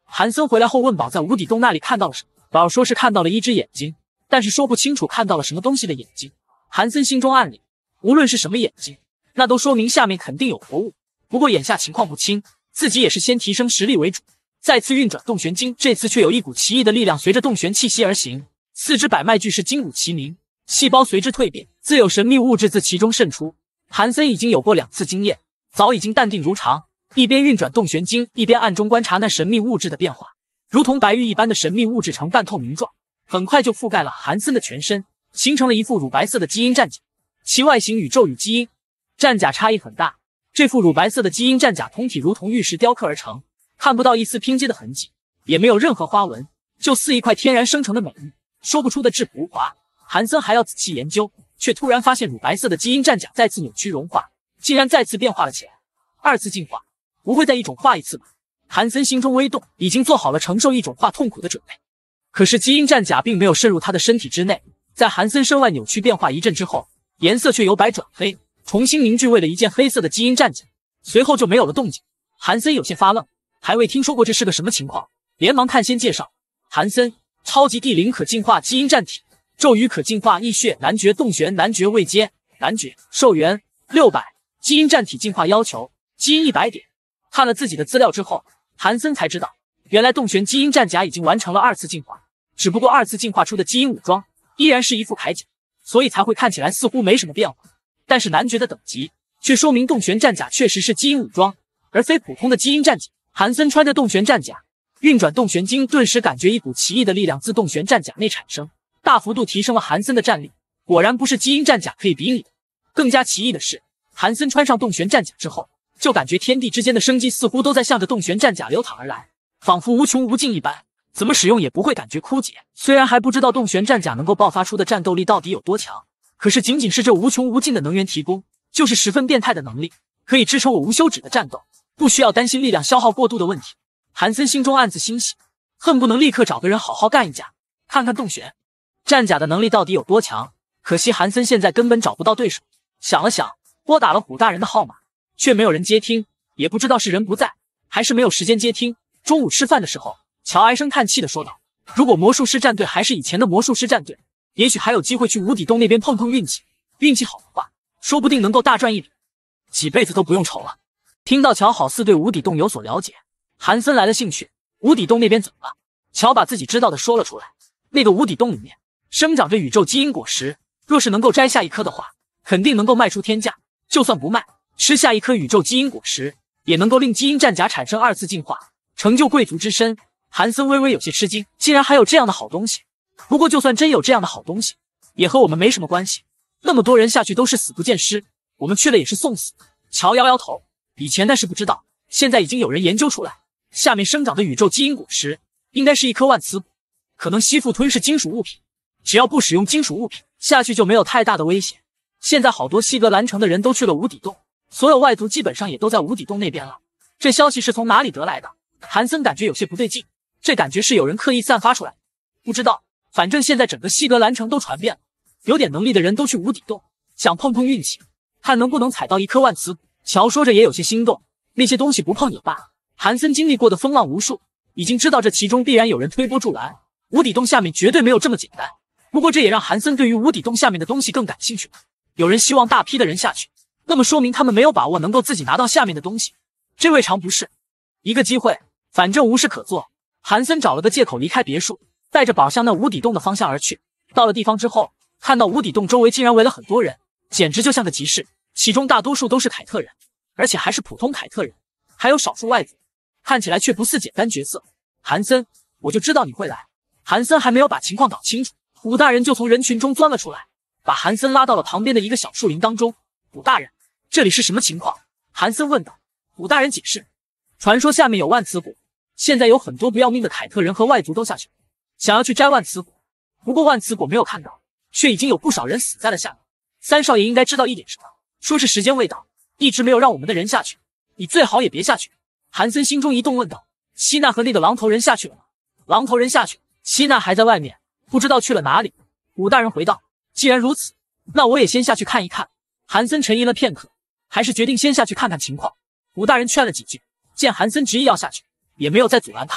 Speaker 1: 韩森回来后问宝在无底洞那里看到了什么，宝说是看到了一只眼睛，但是说不清楚看到了什么东西的眼睛。韩森心中暗领，无论是什么眼睛，那都说明下面肯定有活物，不过眼下情况不清，自己也是先提升实力为主。再次运转洞玄经，这次却有一股奇异的力量随着洞玄气息而行，四肢百脉俱是，筋骨齐鸣，细胞随之蜕变，自有神秘物质自其中渗出。韩森已经有过两次经验，早已经淡定如常，一边运转洞玄经，一边暗中观察那神秘物质的变化。如同白玉一般的神秘物质呈半透明状，很快就覆盖了韩森的全身，形成了一副乳白色的基因战甲。其外形与咒语基因战甲差异很大，这副乳白色的基因战甲通体如同玉石雕刻而成，看不到一丝拼接的痕迹，也没有任何花纹，就似一块天然生成的美玉，说不出的质朴无华。韩森还要仔细研究，却突然发现乳白色的基因战甲再次扭曲融化，竟然再次变化了起来。二次进化，不会再一种化一次吧？韩森心中微动，已经做好了承受一种化痛苦的准备。可是基因战甲并没有渗入他的身体之内，在韩森身外扭曲变化一阵之后，颜色却由白转黑，重新凝聚为了一件黑色的基因战甲，随后就没有了动静。韩森有些发愣，还未听说过这是个什么情况，连忙看先介绍。韩森，超级地灵可进化基因战体，咒语可进化异血男爵洞玄男爵位阶男爵寿元六百，基因战体进化要求基因一百点。看了自己的资料之后，韩森才知道，原来洞玄基因战甲已经完成了二次进化，只不过二次进化出的基因武装依然是一副铠甲，所以才会看起来似乎没什么变化。但是男爵的等级却说明洞玄战甲确实是基因武装，而非普通的基因战甲。韩森穿着洞玄战甲，运转洞玄经，顿时感觉一股奇异的力量自洞玄战甲内产生，大幅度提升了韩森的战力，果然不是基因战甲可以比拟的。更加奇异的是，韩森穿上洞玄战甲之后，就感觉天地之间的生机似乎都在向着洞玄战甲流淌而来，仿佛无穷无尽一般，怎么使用也不会感觉枯竭。虽然还不知道洞玄战甲能够爆发出的战斗力到底有多强，可是仅仅是这无穷无尽的能源提供，就是十分变态的能力，可以支撑我无休止的战斗，不需要担心力量消耗过度的问题。韩森心中暗自欣喜，恨不能立刻找个人好好干一架，看看洞玄战甲的能力到底有多强。可惜韩森现在根本找不到对手，想了想，拨打了虎大人的号码，却没有人接听，也不知道是人不在，还是没有时间接听。中午吃饭的时候，乔唉声叹气的说道，如果魔术师战队还是以前的魔术师战队，也许还有机会去无底洞那边碰碰运气，运气好的话，说不定能够大赚一笔，几辈子都不用愁了。听到乔好似对无底洞有所了解，韩森来了兴趣。无底洞那边怎么了？乔把自己知道的说了出来。那个无底洞里面生长着宇宙基因果实，若是能够摘下一颗的话，肯定能够卖出天价，就算不卖，吃下一颗宇宙基因果实，也能够令基因战甲产生二次进化，成就贵族之身。韩森微微有些吃惊，竟然还有这样的好东西。不过就算真有这样的好东西，也和我们没什么关系，那么多人下去都是死不见尸，我们去了也是送死。乔摇摇头，以前那是不知道，现在已经有人研究出来，下面生长的宇宙基因果实应该是一颗万磁骨，可能吸附吞噬金属物品，只要不使用金属物品，下去就没有太大的危险。现在好多西格兰城的人都去了无底洞，所有外族基本上也都在无底洞那边了。这消息是从哪里得来的？韩森感觉有些不对劲，这感觉是有人刻意散发出来，不知道，反正现在整个西格兰城都传遍了，有点能力的人都去无底洞，想碰碰运气，看能不能踩到一颗万磁骨。乔说着也有些心动，那些东西不碰也罢，韩森经历过的风浪无数，已经知道这其中必然有人推波助澜，无底洞下面绝对没有这么简单。不过这也让韩森对于无底洞下面的东西更感兴趣了。有人希望大批的人下去，那么说明他们没有把握能够自己拿到下面的东西，这未尝不是一个机会。反正无事可做，韩森找了个借口离开别墅，带着宝向那无底洞的方向而去。到了地方之后，看到无底洞周围竟然围了很多人，简直就像个集市，其中大多数都是凯特人，而且还是普通凯特人，还有少数外族，看起来却不似简单角色。韩森，我就知道你会来。韩森还没有把情况搞清楚，虎大人就从人群中钻了出来，把韩森拉到了旁边的一个小树林当中。虎大人，这里是什么情况？韩森问道。虎大人解释，传说下面有万磁骨，现在有很多不要命的凯特人和外族都下去了，想要去摘万磁骨，不过万磁骨没有看到，却已经有不少人死在了下面。三少爷应该知道一点什么，说是时间未到，一直没有让我们的人下去，你最好也别下去。韩森心中一动，问道，希娜和那个狼头人下去了吗？狼头人下去，希娜还在外面，不知道去了哪里。武大人回道，既然如此，那我也先下去看一看。韩森沉吟了片刻，还是决定先下去看看情况。武大人劝了几句，见韩森执意要下去，也没有再阻拦他，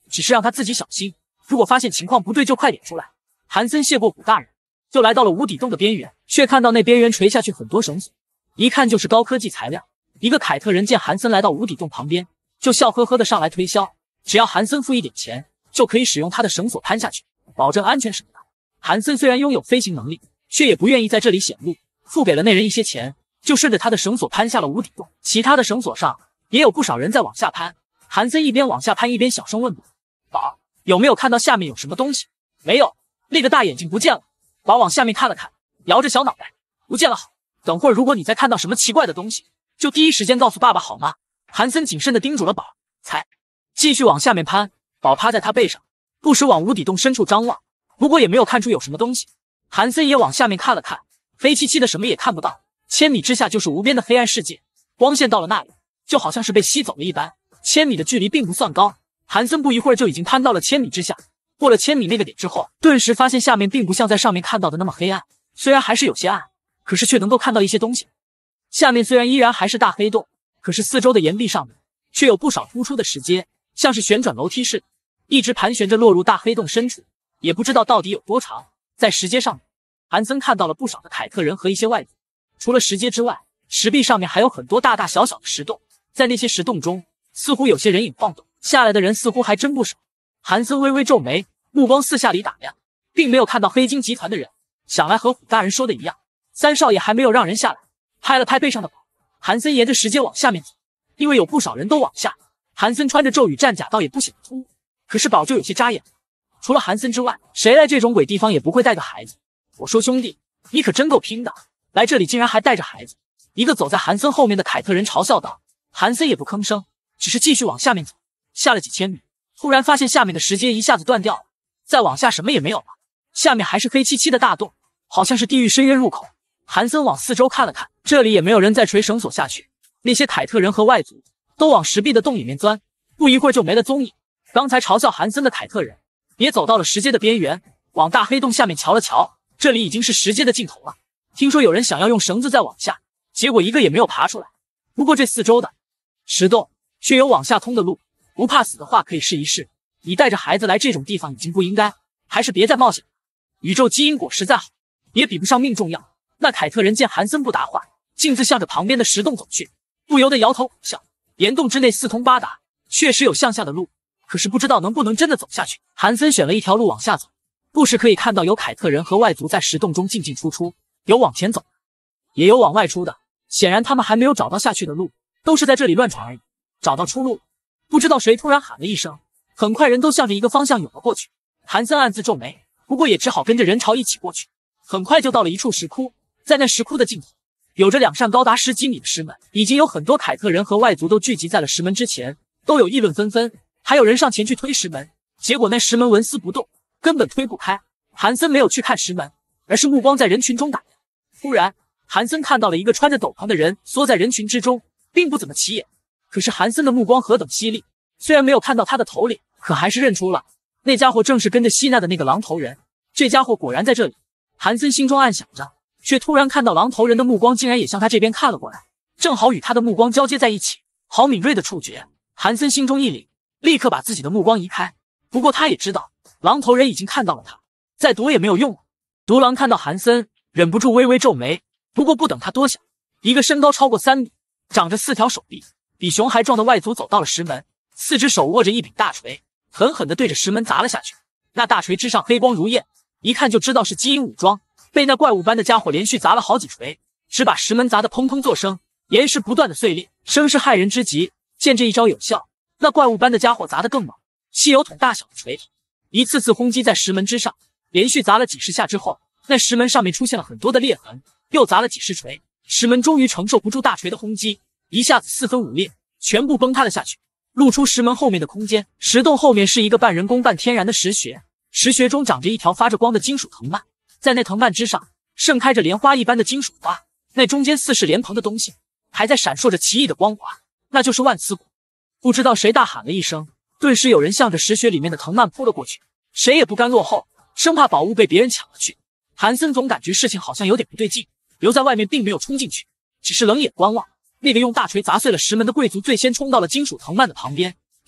Speaker 1: 只是让他自己小心，如果发现情况不对就快点出来。韩森谢过古大人，就来到了无底洞的边缘，却看到那边缘垂下去很多绳索，一看就是高科技材料。一个凯特人见韩森来到无底洞旁边，就笑呵呵的上来推销，只要韩森付一点钱，就可以使用他的绳索攀下去，保证安全什么的。韩森虽然拥有飞行能力，却也不愿意在这里显露，付给了那人一些钱，就顺着他的绳索攀下了无底洞。其他的绳索上也有不少人在往下攀，韩森一边往下攀一边小声问宝：“宝，有没有看到下面有什么东西？”“没有。”那个大眼睛不见了。宝往下面看了看，摇着小脑袋：“不见了好，等会儿如果你再看到什么奇怪的东西，就第一时间告诉爸爸好吗？”韩森谨慎地叮嘱了宝。才继续往下面攀，宝趴在他背上，不时往无底洞深处张望，不过也没有看出有什么东西。韩森也往下面看了看，黑漆漆的，什么也看不到。千米之下就是无边的黑暗世界，光线到了那里，就好像是被吸走了一般。千米的距离并不算高，韩森不一会儿就已经攀到了千米之下。过了千米那个点之后，顿时发现下面并不像在上面看到的那么黑暗，虽然还是有些暗，可是却能够看到一些东西。下面虽然依然还是大黑洞，可是四周的岩壁上面却有不少突出的石阶，像是旋转楼梯似的，一直盘旋着落入大黑洞深处，也不知道到底有多长。在石阶上面，韩森看到了不少的凯特人和一些外族。除了石阶之外，石壁上面还有很多大大小小的石洞，在那些石洞中似乎有些人影晃动，下来的人似乎还真不少。韩森微微皱眉，目光四下里打量，并没有看到黑金集团的人。想来和虎大人说的一样，三少爷还没有让人下来。拍了拍背上的宝，韩森沿着石阶往下面走，因为有不少人都往下，韩森穿着咒语战甲倒也不显得突兀，可是宝就有些扎眼。除了韩森之外，谁来这种鬼地方也不会带个孩子。我说兄弟，你可真够拼的，来这里竟然还带着孩子。一个走在韩森后面的凯特人嘲笑道。韩森也不吭声，只是继续往下面走。下了几千米，突然发现下面的石阶一下子断掉了，再往下什么也没有了，下面还是黑漆漆的大洞，好像是地狱深渊入口。韩森往四周看了看，这里也没有人再垂绳索下去，那些凯特人和外族都往石壁的洞里面钻，不一会儿就没了踪影。刚才嘲笑韩森的凯特人也走到了石阶的边缘，往大黑洞下面瞧了瞧，这里已经是石阶的尽头了。听说有人想要用绳子再往下，结果一个也没有爬出来。不过这四周的石洞却有往下通的路，不怕死的话可以试一试。你带着孩子来这种地方已经不应该，还是别再冒险了。宇宙基因果实再好，也比不上命中要。那凯特人见韩森不答话，径自向着旁边的石洞走去，不由得摇头苦笑。岩洞之内四通八达，确实有向下的路，可是不知道能不能真的走下去。韩森选了一条路往下走，不时可以看到有凯特人和外族在石洞中进进出出，有往前走，也有往外出的。显然他们还没有找到下去的路，都是在这里乱闯而已。找到出路，不知道谁突然喊了一声，很快人都向着一个方向涌了过去。韩森暗自皱眉，不过也只好跟着人潮一起过去。很快就到了一处石窟，在那石窟的尽头，有着两扇高达十几米的石门，已经有很多凯特人和外族都聚集在了石门之前，都有议论纷纷。还有人上前去推石门，结果那石门纹丝不动，根本推不开。韩森没有去看石门，而是目光在人群中打量。突然韩森看到了一个穿着斗篷的人缩在人群之中，并不怎么起眼，可是韩森的目光何等犀利，虽然没有看到他的头脸，可还是认出了那家伙正是跟着希娜的那个狼头人。这家伙果然在这里，韩森心中暗想着，却突然看到狼头人的目光竟然也向他这边看了过来，正好与他的目光交接在一起。好敏锐的触觉，韩森心中一凛，立刻把自己的目光移开。不过他也知道狼头人已经看到了他，再躲也没有用了。独狼看到韩森，忍不住微微皱眉，不过不等他多想，一个身高超过三米，长着四条手臂，比熊还壮的外族走到了石门，四只手握着一柄大锤，狠狠地对着石门砸了下去。那大锤之上黑光如焰，一看就知道是基因武装，被那怪物般的家伙连续砸了好几锤，只把石门砸得砰砰作声，岩石不断的碎裂，声势骇人之极。见这一招有效，那怪物般的家伙砸得更猛，汽油桶大小的锤头一次次轰击在石门之上，连续砸了几十下之后，那石门上面出现了很多的裂痕，又砸了几十锤，石门终于承受不住大锤的轰击，一下子四分五裂，全部崩塌了下去，露出石门后面的空间。石洞后面是一个半人工半天然的石穴，石穴中长着一条发着光的金属藤蔓，在那藤蔓之上盛开着莲花一般的金属花，那中间似是莲蓬的东西还在闪烁着奇异的光华，那就是万磁果。不知道谁大喊了一声，顿时有人向着石穴里面的藤蔓扑了过去，谁也不甘落后，生怕宝物被别人抢了去。韩森总感觉事情好像有点不对劲，留在外面并没有冲进去，只是冷眼观望。那个用大锤砸碎了石门的贵族最先冲到了金属藤蔓的旁边，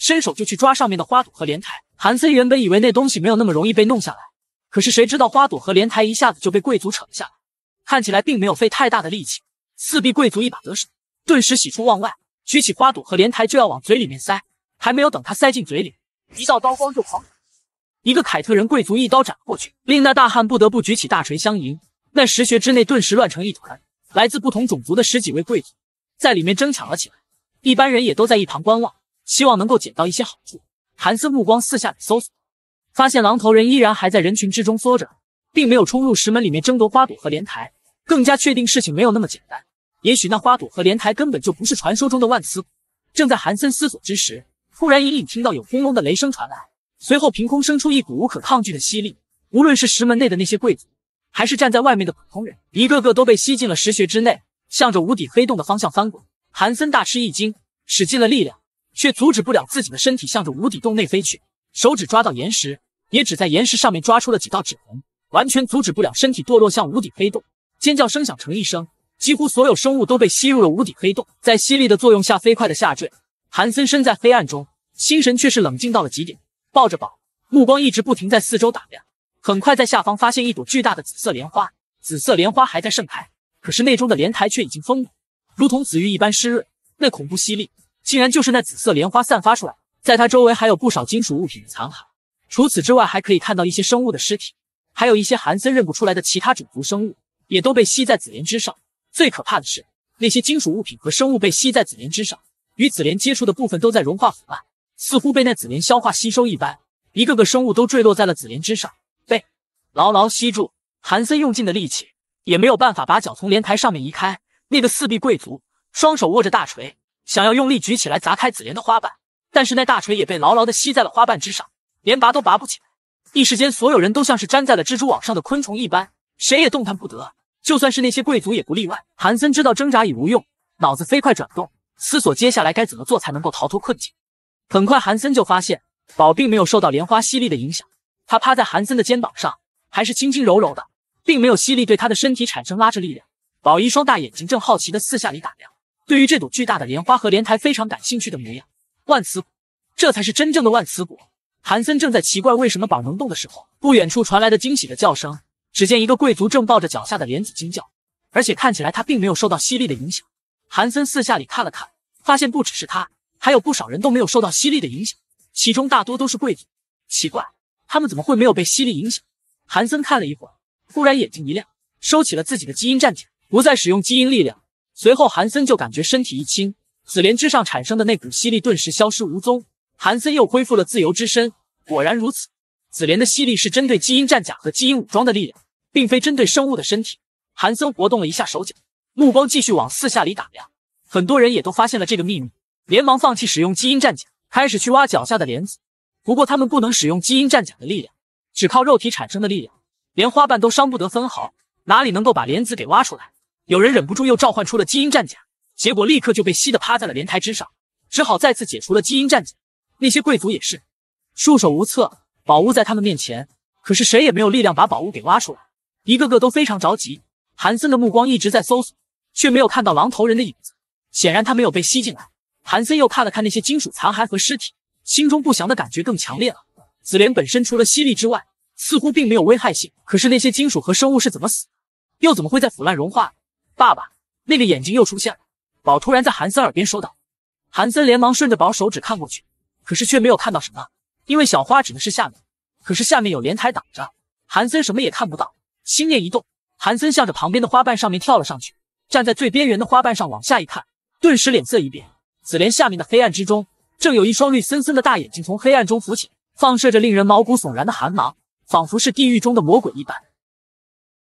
Speaker 1: 伸手就去抓上面的花朵和莲台。韩森原本以为那东西没有那么容易被弄下来，可是谁知道花朵和莲台一下子就被贵族扯了下来，看起来并没有费太大的力气。四臂贵族一把得手，顿时喜出望外，举起花朵和莲台就要往嘴里面塞，还没有等他塞进嘴里，一道刀光就狂。一个凯特人贵族一刀斩过去，令那大汉不得不举起大锤相迎。那石穴之内顿时乱成一团，来自不同种族的十几位贵族在里面争抢了起来，一般人也都在一旁观望，希望能够捡到一些好处。韩森目光四下里搜索，发现狼头人依然还在人群之中缩着，并没有冲入石门里面争夺花朵和莲台，更加确定事情没有那么简单。也许那花朵和莲台根本就不是传说中的万磁骨。正在韩森思索之时，突然隐隐听到有轰隆的雷声传来，随后凭空生出一股无可抗拒的吸力，无论是石门内的那些贵族，还是站在外面的普通人，一个个都被吸进了石穴之内，向着无底黑洞的方向翻滚。韩森大吃一惊，使尽了力量，却阻止不了自己的身体向着无底洞内飞去。手指抓到岩石，也只在岩石上面抓出了几道指痕，完全阻止不了身体堕落向无底黑洞。尖叫声响成一声，几乎所有生物都被吸入了无底黑洞，在吸力的作用下飞快的下坠。韩森身在黑暗中，心神却是冷静到了极点，抱着宝，目光一直不停在四周打量。很快在下方发现一朵巨大的紫色莲花，紫色莲花还在盛开，可是内中的莲台却已经丰满，如同紫玉一般湿润。那恐怖吸力竟然就是那紫色莲花散发出来，在它周围还有不少金属物品的残骸。除此之外，还可以看到一些生物的尸体，还有一些韩森认不出来的其他种族生物，也都被吸在紫莲之上。最可怕的是，那些金属物品和生物被吸在紫莲之上，与紫莲接触的部分都在融化腐烂，似乎被那紫莲消化吸收一般，一个个生物都坠落在了紫莲之上，被牢牢吸住。韩森用尽的力气也没有办法把脚从莲台上面移开。那个四臂贵族双手握着大锤，想要用力举起来砸开紫莲的花瓣，但是那大锤也被牢牢地吸在了花瓣之上，连拔都拔不起来。一时间，所有人都像是粘在了蜘蛛网上的昆虫一般，谁也动弹不得，就算是那些贵族也不例外。韩森知道挣扎已无用，脑子飞快转动，思索接下来该怎么做才能够逃脱困境。很快韩森就发现宝并没有受到莲花吸力的影响，他趴在韩森的肩膀上，还是轻轻柔柔的，并没有吸力对他的身体产生拉着力量。宝一双大眼睛正好奇的四下里打量，对于这朵巨大的莲花和莲台非常感兴趣的模样。万磁骨，这才是真正的万磁骨。韩森正在奇怪为什么宝能动的时候，不远处传来的惊喜的叫声，只见一个贵族正抱着脚下的莲子惊叫，而且看起来他并没有受到吸力的影响。韩森四下里看了看，发现不只是他，还有不少人都没有受到吸力的影响，其中大多都是贵族。奇怪，他们怎么会没有被吸力影响？韩森看了一会儿，忽然眼睛一亮，收起了自己的基因战甲，不再使用基因力量。随后韩森就感觉身体一轻，紫莲之上产生的那股吸力顿时消失无踪，韩森又恢复了自由之身。果然如此，紫莲的吸力是针对基因战甲和基因武装的力量，并非针对生物的身体。韩森活动了一下手脚，目光继续往四下里打量。很多人也都发现了这个秘密，连忙放弃使用基因战甲，开始去挖脚下的莲子。不过他们不能使用基因战甲的力量，只靠肉体产生的力量，连花瓣都伤不得分毫，哪里能够把莲子给挖出来？有人忍不住又召唤出了基因战甲，结果立刻就被吸得趴在了莲台之上，只好再次解除了基因战甲。那些贵族也是束手无策，宝物在他们面前，可是谁也没有力量把宝物给挖出来，一个个都非常着急。韩森的目光一直在搜索，却没有看到狼头人的影子，显然他没有被吸进来。韩森又看了看那些金属残骸和尸体，心中不祥的感觉更强烈了。紫莲本身除了吸力之外，似乎并没有危害性，可是那些金属和生物是怎么死的，又怎么会在腐烂融化？爸爸，那个眼睛又出现了。宝突然在韩森耳边说道。韩森连忙顺着宝手指看过去，可是却没有看到什么，因为小花指的是下面，可是下面有莲台挡着，韩森什么也看不到。心念一动，韩森向着旁边的花瓣上面跳了上去，站在最边缘的花瓣上往下一看，顿时脸色一变。紫莲下面的黑暗之中，正有一双绿森森的大眼睛从黑暗中浮起，放射着令人毛骨悚然的寒芒，仿佛是地狱中的魔鬼一般。